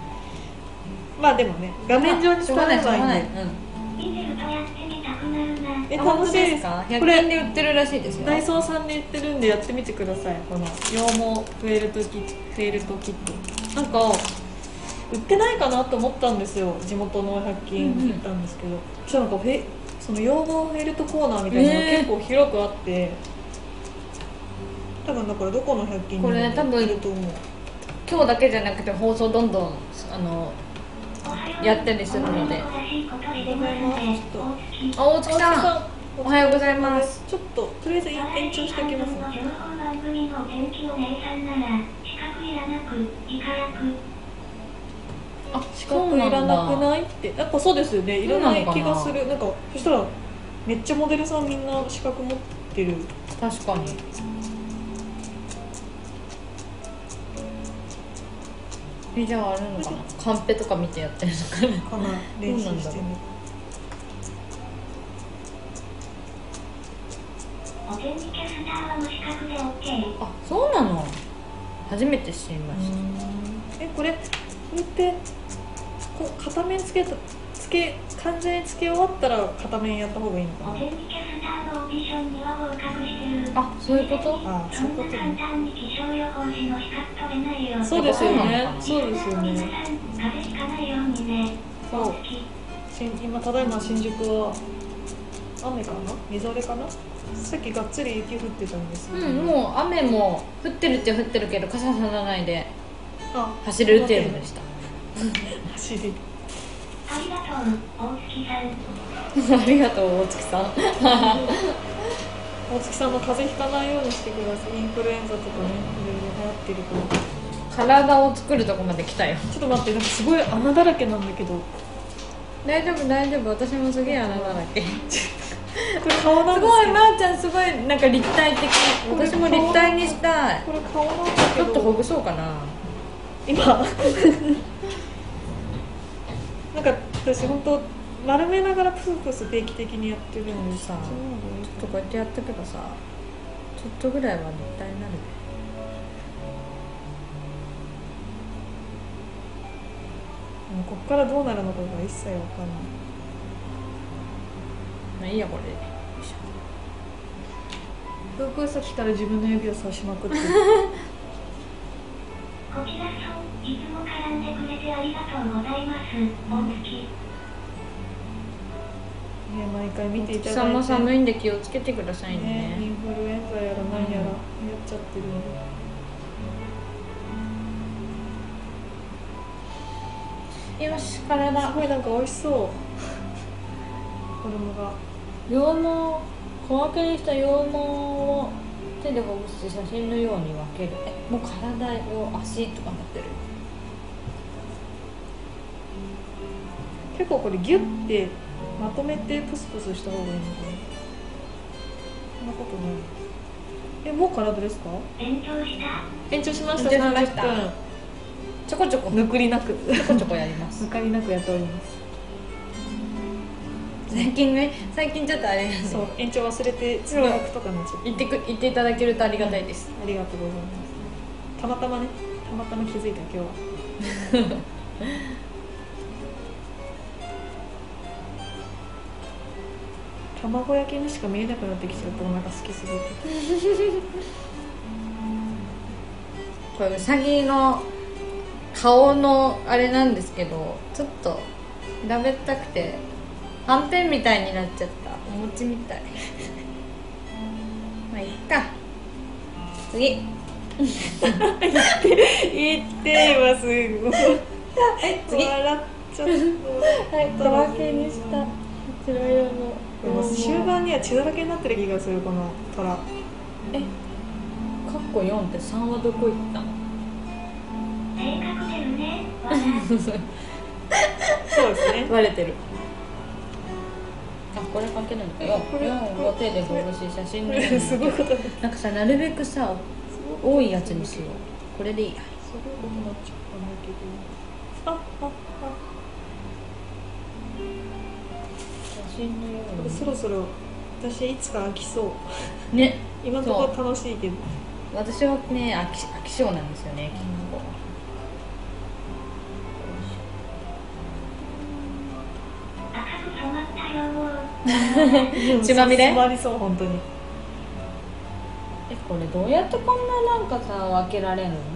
まあでもね、画面上に伝わればいいんで。 見てるとやってみたくなるな。 本当楽しいですですか？100 これ均で売ってるらしいですよ。 ダイソーさんで売ってるんでやってみてください。この羊毛フェルトキット、なんか売ってないかなと思ったんですよ。地元の100均行ったんですけど、そしたらなんかその羊毛フェルトコーナーみたいなのが結構広くあって、多分だからどこの100均にもこれ多分売ってると思う。 今日だけじゃなくて放送どんどんやったりするので。 ありがとうございます。ちょっとあ、大月さんおはようございます。 ちょっととりあえず延長しておきますね。 情報番組の天気お姉さんなら資格いらなくいかやく。 あ、 資格いらなくないってやっぱそうですよね。いらない気がする。なんかそしたらめっちゃモデルさんみんな資格持ってる。 確かに。じゃああるのかな、カンペとか見てやってるのかな。 かな、練習してる。 お天気キャスターは無資格で OK。 あ、そうなの。初めて知りました。 これって片面完全につけ終わったら片面やった方がいいのかな。 お天気キャスターのオーディションには合格してる。 あ、そういうこと？ あ、そういうこと簡ね。 単に気象予報士の資格取れないよ。 そうですよね。 そうそうですよね。 風邪ひかないようにね。 そう。今ただいま新宿は雨かな、みぞれかな。さっきがっつり雪降ってたんですけど、 もう雨も降ってるって降ってるけど傘さらないであ、 走る程度でした。 走り。 ありがとう、大月さん。 ありがとう、大月さん。 大月さんも風邪ひかないようにしてください。インフルエンザとかね、いろいろ流行ってるから。 体を作るとこまで来たよ。 ちょっと待って、なんかすごい穴だらけなんだけど。 大丈夫大丈夫、私もすげえ穴だらけ。 これ顔なんですすごい、まーちゃんすごいなんか立体的。私も立体にしたい。 これ顔なんだちけど。 ょっとほぐそうかな。 今なんか私本当丸めながらプスプス定期的にやってるのにさ、 ちょっとこうやってやってけばさ、ちょっとぐらいは立体になるね。 もうこっからどうなるのかが一切わかんない。 まあいいや、これで。よいしょ。 僕はさっきから自分の指を刺しまくってる。 こちらさん、いつも絡んでくれてありがとうございます。大月。 毎回見ていただいて。 さんも寒いんで気をつけてくださいインね。 フルエンザやら何やらやっちゃってるんで。 よし、体。 すごいなんか美味しそう。衣が。 羊毛、小分けにした羊毛を手でほぐして写真のように分ける。もう体を足とかなってる。 結構これギュッてまとめてプスプスした方がいいのかな。そんなことない。もう体ですか？ 延長した。 延長しました。 延長しました 30分。 ちょこちょこぬくりなくちょこちょこやります。 抜かりなくやっております。 最近ちょっとあれなんで、 そう、延長忘れて通学とかになっちゃって。 言っていただけるとありがたいです。 ありがとうございます。たまたま気づいた今日は。卵焼きにしか見えなくなってきちゃった。お腹好きすぎて。 これうさぎの顔のあれなんですけど、ちょっと平べったくてはんぺんみたいになっちゃった。お餅みたい。まあいいか。次。 言って今すぐ。 はい次。 笑っちゃった。 はい、小分けにした白色の。 でも終盤には血だらけになってる気がする、この虎。 カッコ4って3はどこ行ったの？ 性格出るね。 そうですね。 バレてる。あ、これかけるのかよ。 これ 4を手でほぐし写真にすごいことなんかさ、なるべくさ多いやつにしよう。これでいいや。 すごいことになっちゃったんだけど。 写真のよこれうそろそろ私いつか飽きそうにね。 今のところ楽しいけど。 私はね、飽き性なんですよね、結構。 赤く染まったよ。 血まみれ詰まりそう本当に。 これどうやってこんななんかさ分けられるの？や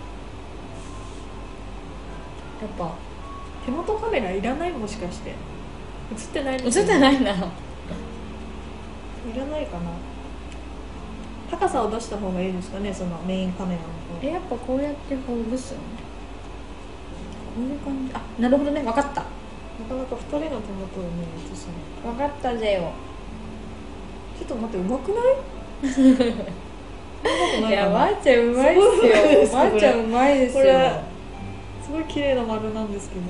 っぱ手元カメラいらない？もしかして映ってないの？ 映ってないな。 いらないかな。高さを出した方がいいですかね、そのメインカメラの方。 やっぱこうやってほぐすの？こういう感じ。あ、なるほどね、分かった。 なかなか2人の手元をね映すの。 分かったぜよ。 ちょっと待って、うまくない？そんなことないいや、 かな。 ばあちゃんうまいっすよ。ばあちゃんうまいですよ。 これすごい綺麗な丸なんですけど、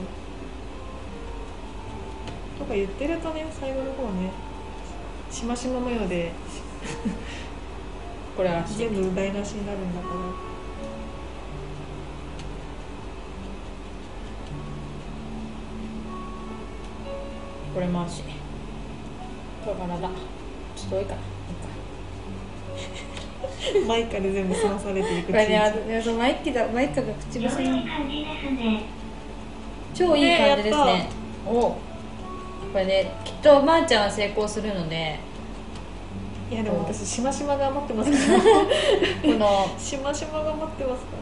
とか言ってるとね、最後の方ねしましま模様でこれは全部台無しになるんだから。 これ回し。これからだ。ちょっと多いかな。 マイカで全部済まされていく。 これね、マイカが口癖に。超いい感じですね。お、これね、きっとまーちゃんは成功するので。 いやでも私しましまが待ってますからこのしましまが待ってますから。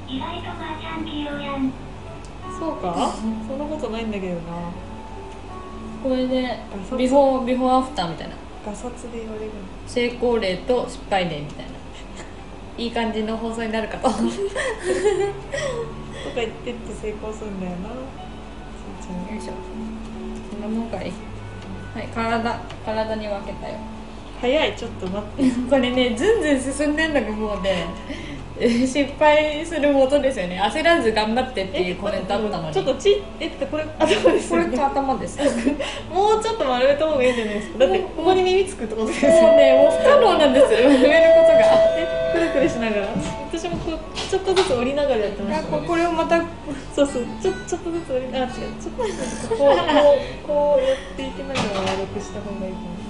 意外とばあちゃん器用やん。 そうかそんなことないんだけどな。 これでビフォーアフターみたいな、 ガサツで言われるの。 成功例と失敗例みたいないい感じの放送になるかととか言ってって成功するんだよな。 よいしょ、こんなもんかい。はい、体に分けたよ。 早い、ちょっと待ってこれね、ずんずん進んでんのがもうね失敗する元ですよね。焦らず頑張ってっていうコメントあったのに。 ちょっとってこれ頭ですこよね。 れ頭ですもうちょっと丸めた方がいいんじゃないですか。だってここに耳つくってことですよもうね、もう不可能なんですよ、埋めることが。 くるくるしながら。私もこうちょっとずつ折りながらやってました、 これをまたそうそう、ちょっとずつ折りながら、違う、ちょっとずつこうやっていきながら丸くした方がいいと思う。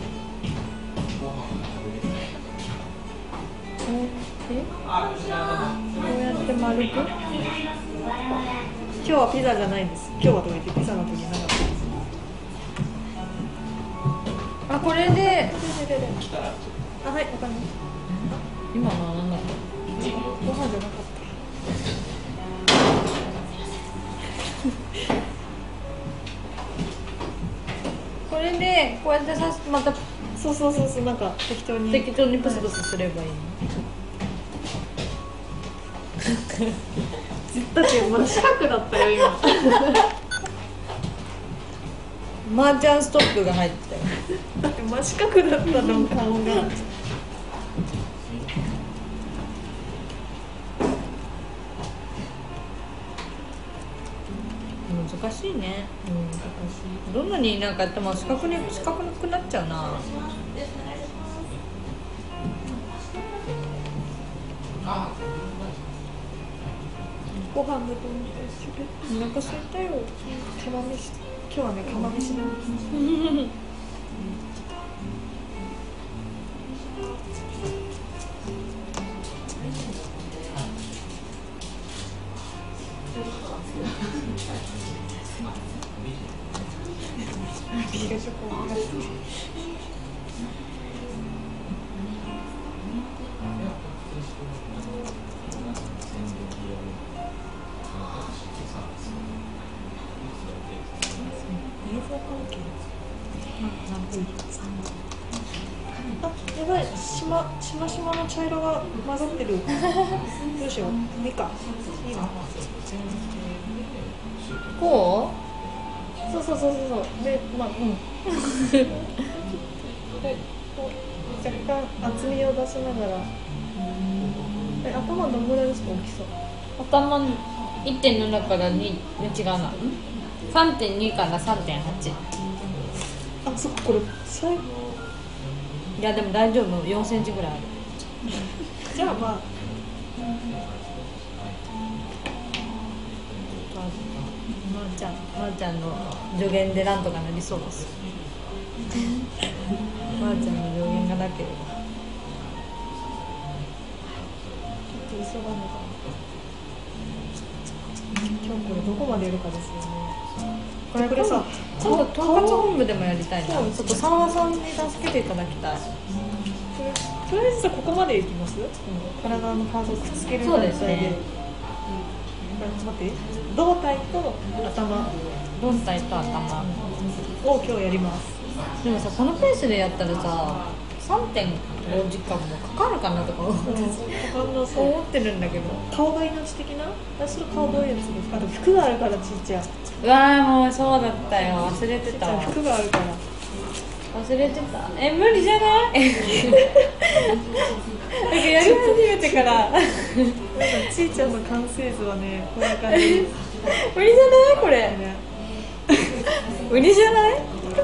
こうやって丸く。 今日はピザじゃないんです。今日はとか言ってピザの時なかったです。 あ、これであ、はい、わかりまし今のは何だった？ た。ご飯じゃなかった。 これでこうやってまたそう、なんか適当にプスプスすればいいの。 だって真四角だったよ今。 マージャンストップが入ってたよ。 だって真四角だったの顔が。 難しいね。どんなになんかやっても四角くなっちゃうな。 ご飯だと思ってお腹空いたよ。釜飯、今日はね釜飯なんです。ビールチョコが好き。あ、やばい、しまの茶色が混ざってる。どうしよう、いいか、いいな。 こそうで、まあ、で、こう若干厚みを出しながら。頭どんぐらいですか、大きさ。 頭 1.7 から2、違うな、3.2 から 3.8。 あ、そっか、これ最後。 いやでも大丈夫、4センチぐらいある。 じゃあまあ、 まーちゃんの助言でなんとかなりそうです。まーちゃんの助言がなければ。 ちょっと急がなかった。今日これどこまでやるかですよね。 これさ、今度統括本部でもやりたいな。ちょっと沢田さんに助けていただきたい。 とりあえずさ、ここまでいきます？体のパーツをくっつけるそうですね。 待って、胴体と頭、 胴体と頭を今日やります。 でもさ、このペースでやったらさ、3.5時間もかかるかなとか思ってるんだけど。 顔が命的な？私の顔どういうやつですか？あと服があるからちっちゃい。 うわー、もうそうだったよ、忘れてたわ。 服があるから忘れてた。無理じゃない？なんかやり始めてからちーちゃんの完成図はね、こんな感じです。 無理じゃないこれ、無理じゃない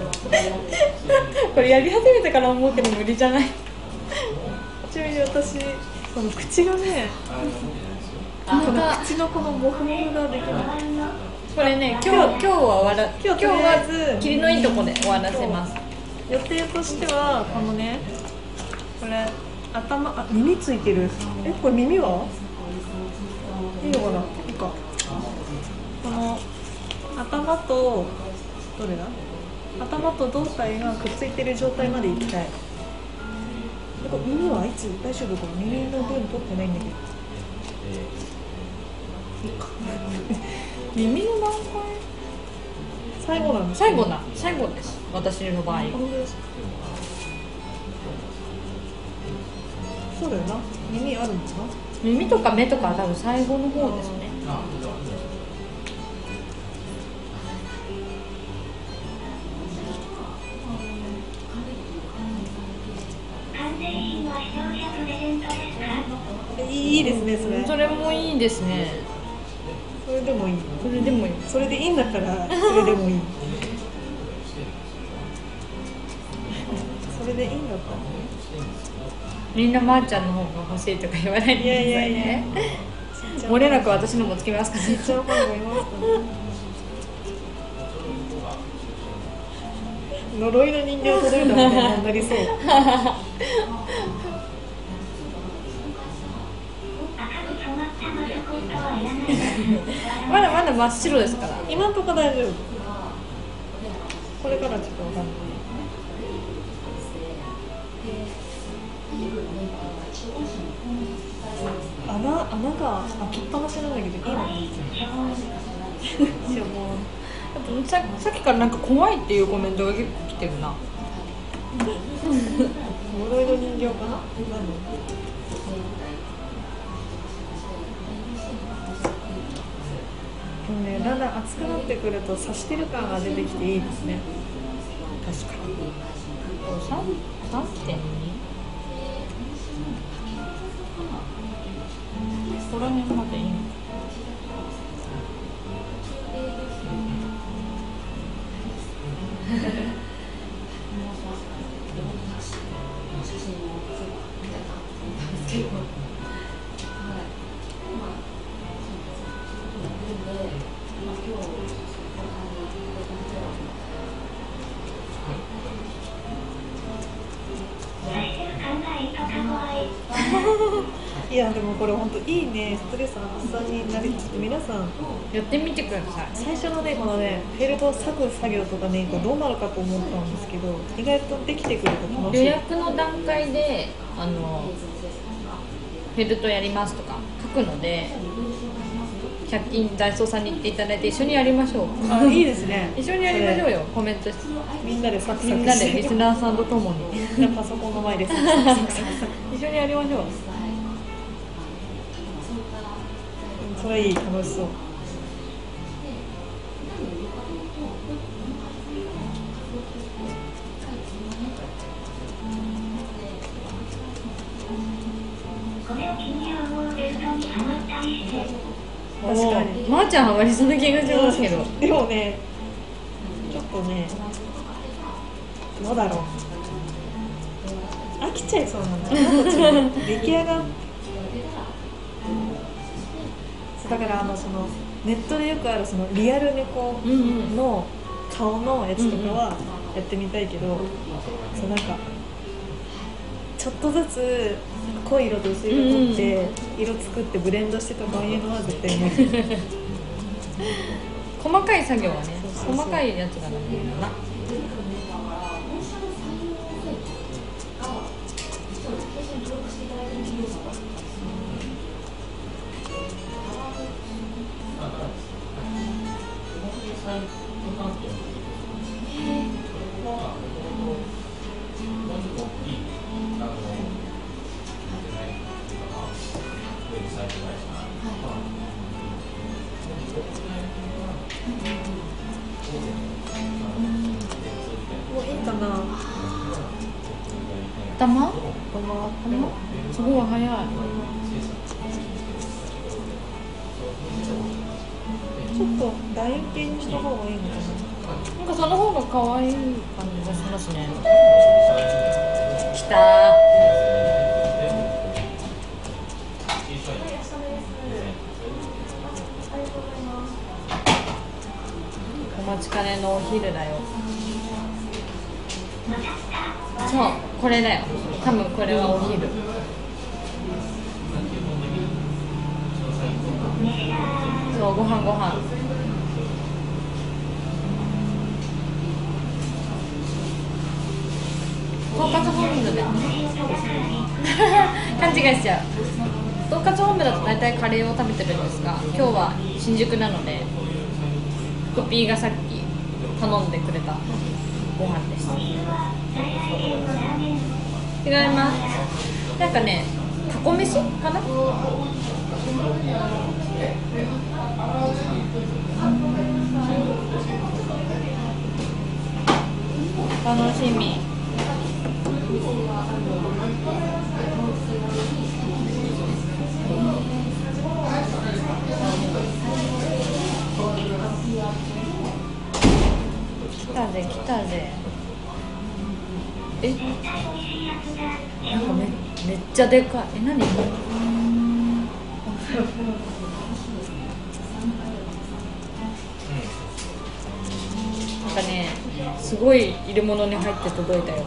これやり始めてから思うけど無理じゃない？ ちなみに私、この口がね、この口のこのモフモフができない。 これね、今日は霧のいいとこで終わらせます。 予定としてはこのね、これ頭、耳ついてる。これ耳はいいのかな？いいか。この頭とどれだ？頭と胴体がくっついてる状態までいきたい。耳はいつ大丈夫かな？耳の分取ってないんだけど。いいか。 耳の段階最後なんです。 最後です。私の場合。 そうだよな。耳あるんだな。 耳とか目とかは多分最後の方ですね。 いいですね、それ。 それもいいですね。 それでもいい。 それでもいい。 それでいいんだったら、それでもいい。それでいいんだったら。 みんなまーちゃんの方が欲しいとか言わないでくださいね。漏れなく私のもつきますからね。 ちっちゃいファンがいますかね。呪いの人形届いたもんね、なりそう。 まだまだ真っ白ですから。 今んとこ大丈夫。これからちょっとわかんない。穴が開きっぱなしなんだけどいいの？いやもうさっきからなんか怖いっていうコメントが結構来てるな。 呪いの人形かな？でもね、だんだん熱くなってくると刺してる感が出てきていいですね。確かに。 3.2？ ここら辺までいいの？ いやでもこれ本当いいね、ストレス発散になりつつ、皆さんやってみてください。 最初のね、このねフェルトを裂く作業とかね、どうなるかと思ったんですけど、意外とできてくると楽しい。 予約の段階でフェルトやりますとか書くので、100均ダイソーさんに行っていただいて一緒にやりましょう。 あ、いいですね。 一緒にやりましょうよ。コメントしてみんなでサクサクして、 みんなでリスナーさんとともにみんなパソコンの前でサクサクサクサク一緒にやりましょう。 それいい、楽しそう。確かに。 まーちゃんハマりそうな気がしますけど。 でもね、ちょっとね、どうだろう。飽きちゃいそうなんだよ。出来上がだからそのネットでよくあるそのリアル猫の顔のやつとかはやってみたいけど、そうなんかちょっとずつ濃い色と薄い色取って色作ってブレンドしてとかいうのは絶対無理。 細かい作業はね、 そうそう細かいやつがダメだな。 もういいかな。 頭すごい早い。 ちょっと楕円形にした方がいいのかな。 なんかその方が可愛い感じがしますね。きたー。お待ちかねのお昼だよ。そう、これだよ。多分これはお昼。そう、ご飯。とんかつ本部で勘違いしちゃう。とんかつ本部だと大体カレーを食べてるんですが、今日は新宿なのでコピーがさっき頼んでくれたご飯です。違います。なんかね、タコ飯かな。楽しみ。来たぜ。なんかめっちゃでかい。何これ。なんかね、すごい入れ物に入って届いたよ。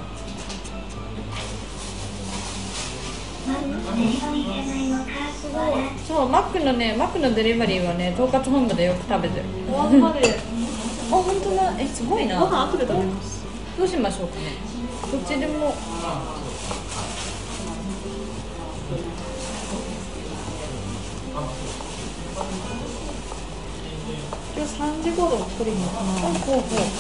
そう、マックのデリバリーはね、とんかつ本部でよく食べてる。 お椀まで。 あ、本当だ。すごいな。 ご飯後で食べます。 どうしましょうかね。どっちでも。 今日3時頃取りに行くな。 ほう。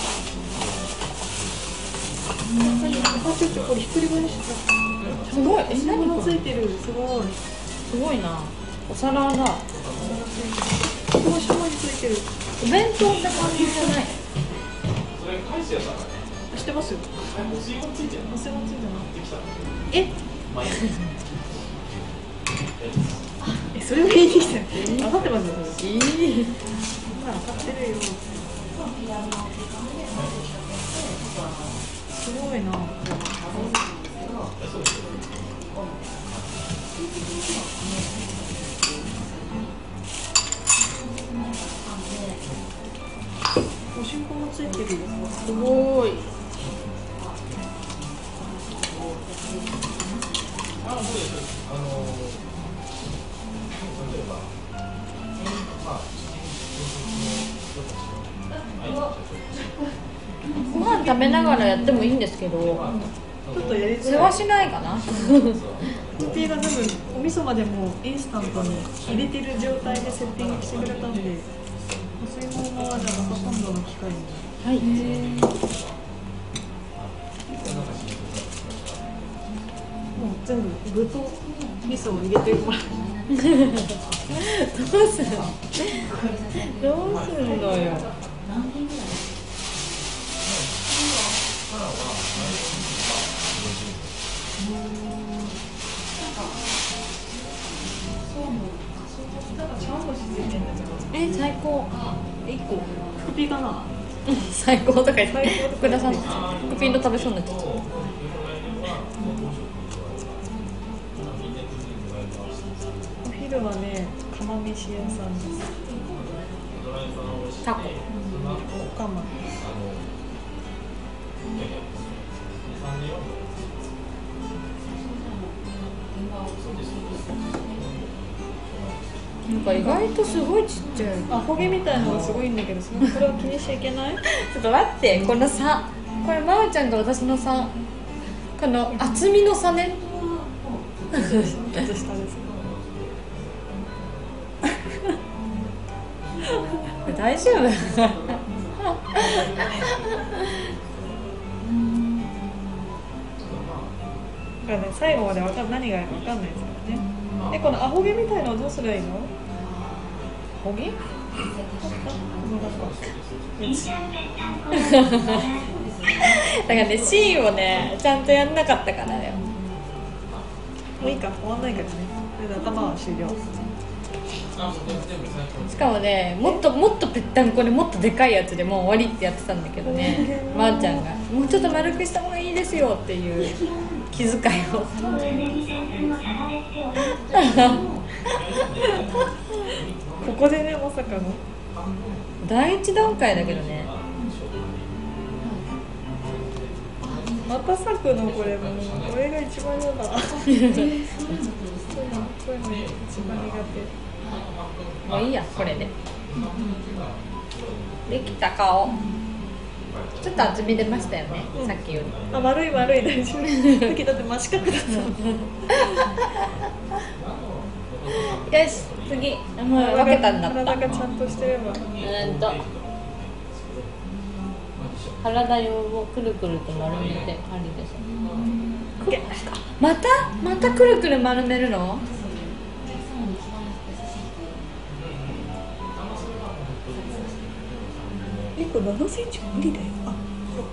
ちょこれひっくり返した。 すごい。 何がついてる。すごいな。お皿だ。 この下についてる。 お弁当って感じじゃない。 それ返すやつだからね。 してますよ。 水がついてる。 水がついてない。それがいいですね。分かってますよ。 いい。 分かってるよ。すごいな。おしんこもついてるよ。 すごい。ご飯食べながらやってもいいんですけど、 ちょっとやりづ世らい。 話しないかな。 工程が全部お味噌までもインスタントに入れてる状態でセッティングしてくれたんで、お吸い物はじゃあほとんどの機械に。 はい。 もう全部具と味噌を入れてもらう。 どうするのよ。最高。 1個クピかな。 最高とか言って福田さんクピンと食べそうになっちゃった。 お昼はね、釜飯屋さんです。 タコ。 おかま。 なんか意外とすごいちっちゃい。 アホ毛みたいなのがすごいんだけど、そのこれを気にしちゃいけない？ ちょっと待って、この差、これまーちゃんと私の差、この厚みの差ね。 ちょっと下です。 大丈夫？ だからね、最後まで何があるか分かんないですからね。このアホ毛みたいなのどうすればいいの？ ほげ？だからね、シーンをね、ちゃんとやんなかったからだよ。 もういいか、終わんないからね。それで頭は終了。 しかもね、もっとぺったんこでもっとでかいやつでもう終わりってやってたんだけどね、まーちゃんがもうちょっと丸くした方がいいですよっていう気遣いをここでね、まさかの第一段階だけどね。 また咲くのこれ、もうこれが一番嫌だ。こういうの一番苦もういいや、これでできた顔ちょっと厚み出ましたよね、さっきより。 手。あ、丸い大丈夫。さっきだって真四角だった。 よし、次、もう分けたんだった。 体がちゃんとしてれば。 体用をくるくると丸めて針でまたくるくる丸めるの？ これ7センチ無理だよ。あ、そっか。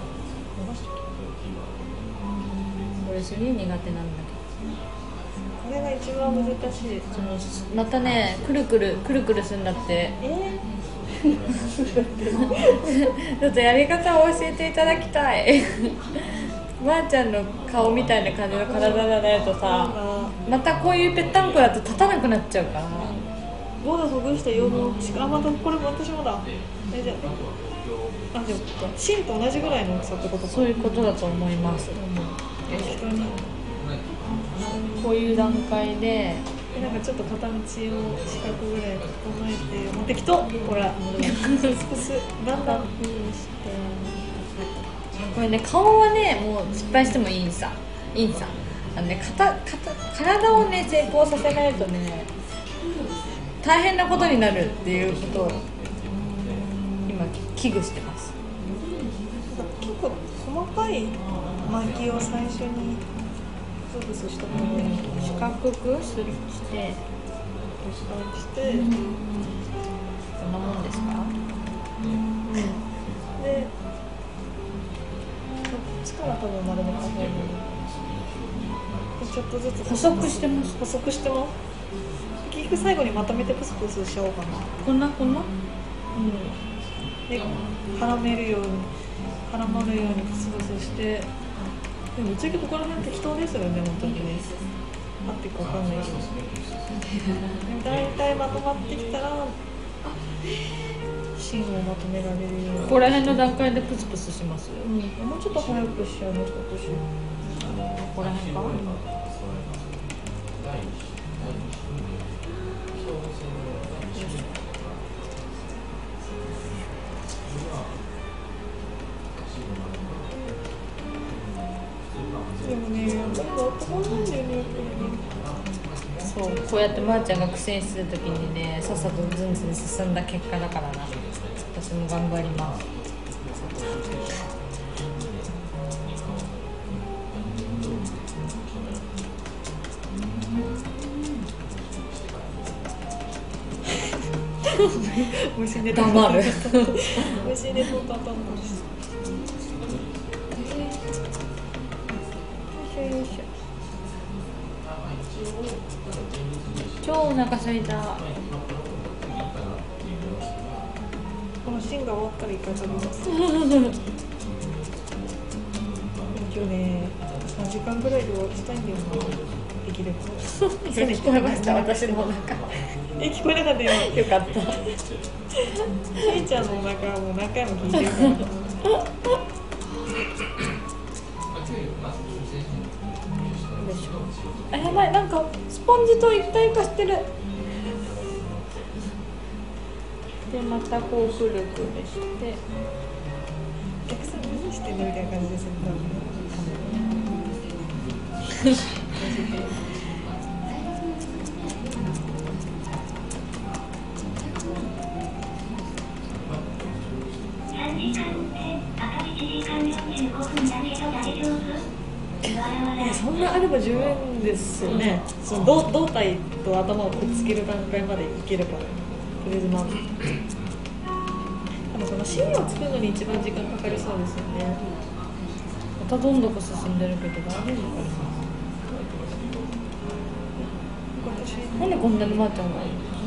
これすげえ苦手なんだけど。 これが一番難しい。 またね、くるくるするんだって。ちょっとやり方を教えていただきたい。ばあちゃんの顔みたいな感じの体だねとさ、またこういうぺったんこだと立たなくなっちゃうから。 ボーダーほぐした羊毛しか、またこれも私もだ。じゃあ、でも芯と同じぐらいの大きさってことか。 そういうことだと思います。こういう段階でなんかちょっと片道を四角ぐらい整えて持ってきと、ほらだんだんこれね、顔はねもう失敗してもいいんさ。体をね成功させないとね大変なことになるっていうことを今危惧してます。 結構細かい巻きを最初にフスフスしたもので四角くしてしてこんなもんですか？ で、こっちから多分丸めた方がいい。ちょっとずつ細くしてます。 細くしてます。結局最後にまとめてプスプスしちゃおうかな。 こんなで、絡まるようにプスプスして。でもぶっちゃけここら辺適当ですよね、本当にね。合っていくか分かんないし。だいたいまとまってきたら芯をまとめられるように。 ここら辺の段階でプスプスします。 もうちょっと早くしちゃうの、少し。 ここら辺か。 でもね、やっぱり変わってこないんだよね、やっぱりね。 そう、こうやってまーちゃんが苦戦するときにね、さっさとずんずん進んだ結果だからな。私も頑張ります。 虫で黙る。 虫でトントントントンして。 超お腹空いた。 この芯が終わったら一回食べます。今日ね、3時間ぐらいで終わらせたいんだよな。できれば。 聞こえました、私のお腹。 聞こえなかったよ。 よかった。 ケイちゃんのお腹はもう何回も聞いてるから。 あ、やばい、なんかスポンジと一体化してる。 でまたこうくるくるしてお客さん何してんのみたいな感じですよね。 3時間ってあと1時間45分だけど大丈夫？ そんなあれば十分ですよね。その胴体と頭をくっつける段階までいければとりあえずまあ多分その芯を作るのに一番時間かかりそうですよね。 またどんどん進んでるけど大丈夫かな。なんでこんなに回っちゃうの？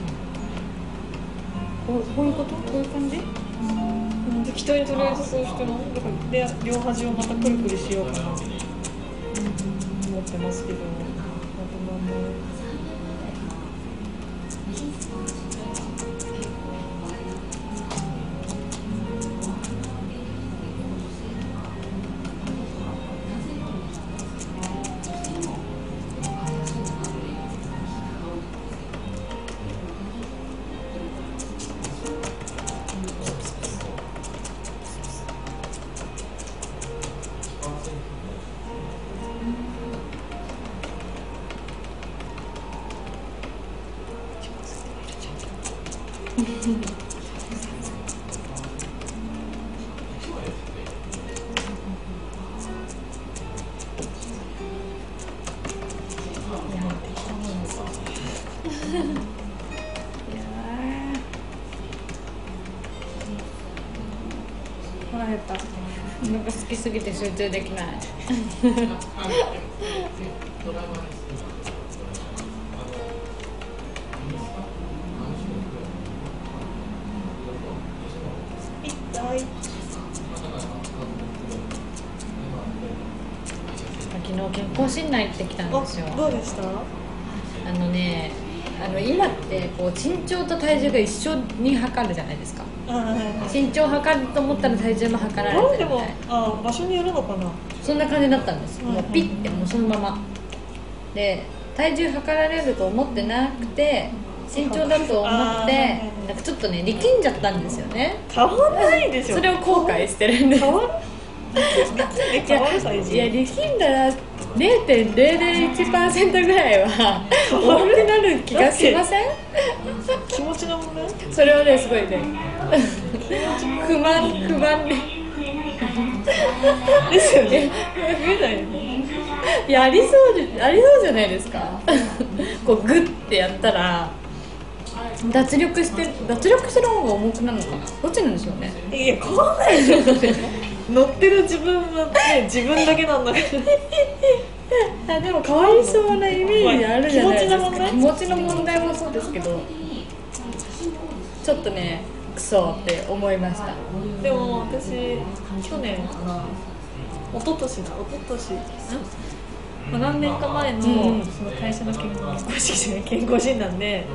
こういうこと？こういう感じ？ 適当にとりあえずそうしてもで両端をまたくるくるしようかなと思ってますけど、 腹減った。なんか好きすぎて集中できない。昨日健康診断行ってきたんですよ。 どうでした？ 今ってこう身長と体重が一緒に測るじゃないですか。身長測ると思ったら体重も測られてるみたいな。 場所によるのかな。 そんな感じだったんです。もうピッてもうそのままで体重測られると思ってなくて身長だと思ってなんかちょっとね力んじゃったんですよね。 変わらないでしょ。 それを後悔してるんです。 変わる変わるサイズ。 いや力んだら 0.001% ぐらいは重くなる気がしません？ 気持ちの問題？ それはねすごいね不満でですよね。増えないよね。 いやありそうじゃないですか。こうグッてやったら脱力してる方が重くなるのかな。どっちなんでしょうね。 いや変わらないでしょ。乗ってる自分はね自分だけなんだけど。 でもかわいそうなイメージあるじゃないですか。 気気持ちの問題もそうですけどちょっとねクソって思いました。 でも私去年かな一昨年何年か前の、その会社の健康診断で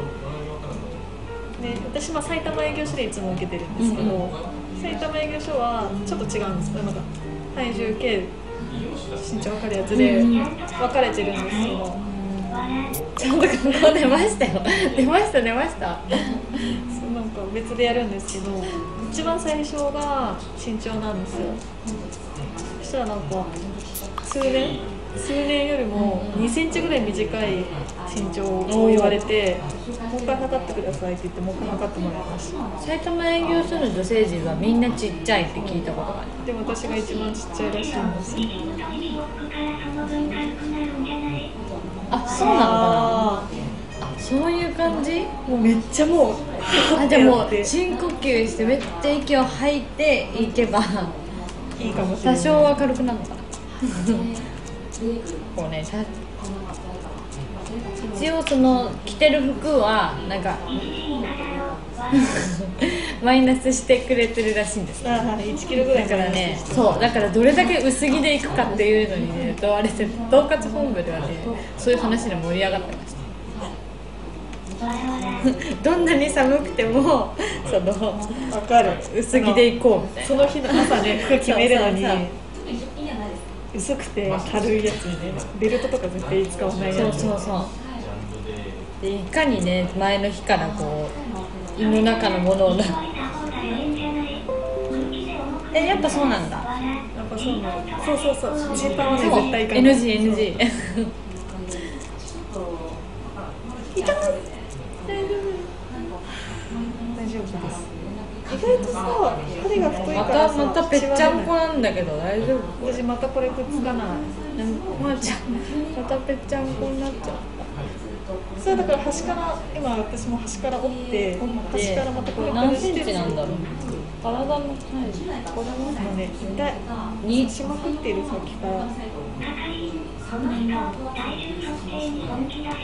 私埼玉営業所でいつも受けてるんですけど、埼玉営業所はちょっと違うんです。なんか体重計身長測るやつで分かれてるんですけど、 ちゃんと顔出ましたよ。出ましたそうなんか別でやるんですけど一番最初が身長なんですよ。そしたらなんか数年よりも2センチぐらい短い身長を言われて、もう一回測ってくださいって言ってもう一回測ってもらいました。 埼玉営業所の女性陣はみんなちっちゃいって聞いたことがある。 でも私が一番ちっちゃいらしいんですよ。 あ、そうなのかな。そういう感じ？ もうめっちゃもうでも深呼吸してめっちゃ息を吐いていけばいいかもしれない。 多少は軽くなるのかな。こうね、一応その着てる服はなんかマイナスしてくれてるらしいんです。 1キロぐらいだからね、そうだからどれだけ薄着でいくかっていうのにね、統括本部ではねそういう話で盛り上がってました。どんなに寒くてもその分かる、 薄着でいこうみたいな。 その日の朝ね服決めるのに薄くて軽いやつにね、ベルトとか絶対使わないやつ。 そうでいかにね前の日からこう胃の中のものをな。 た方が良いんじゃない？本気で重くやっぱそうなんだ。 やっぱそうなの。そうそうそう。ジーパンはね絶対いかない。 NG 大丈夫です。意外とさ針が太いからさ、 またぺっちゃんこなんだけど大丈夫？ 私またこれくっつかない。 またぺっちゃんこになっちゃう。 そうだから端から今私も端から折って端からまたこれ何センチなんだろう。体のサイズこれもねにしまくっている先からこの人体重測定に本気出し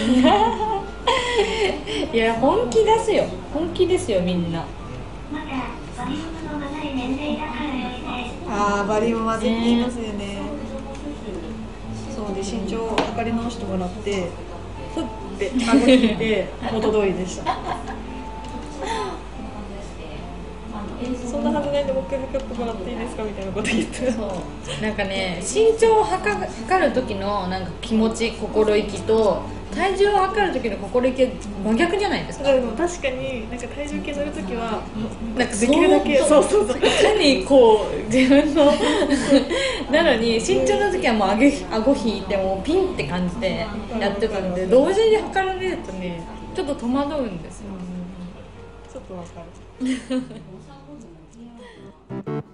いや本気出すよ。本気ですよみんな。 まだバリウム飲まない年齢だからよいね。 あーバリウム混ぜって言いますよね。そうで身長を測り直してもらってふって顎引いて元通りでしたそんなはずないんでもう一回測ってもらっていいですかみたいなこと言ってそうなんかね身長を測る時のなんか気持ち心意気と体重を測る時の心意気は真逆じゃないですか。 でも確かになんか体重計乗るときはなんかできるだけそう手にこう自分のなのに身長の時はもう顎引いてもうピンって感じでやってたので同時に測られるとねちょっと戸惑うんですよ。 ちょっとわかる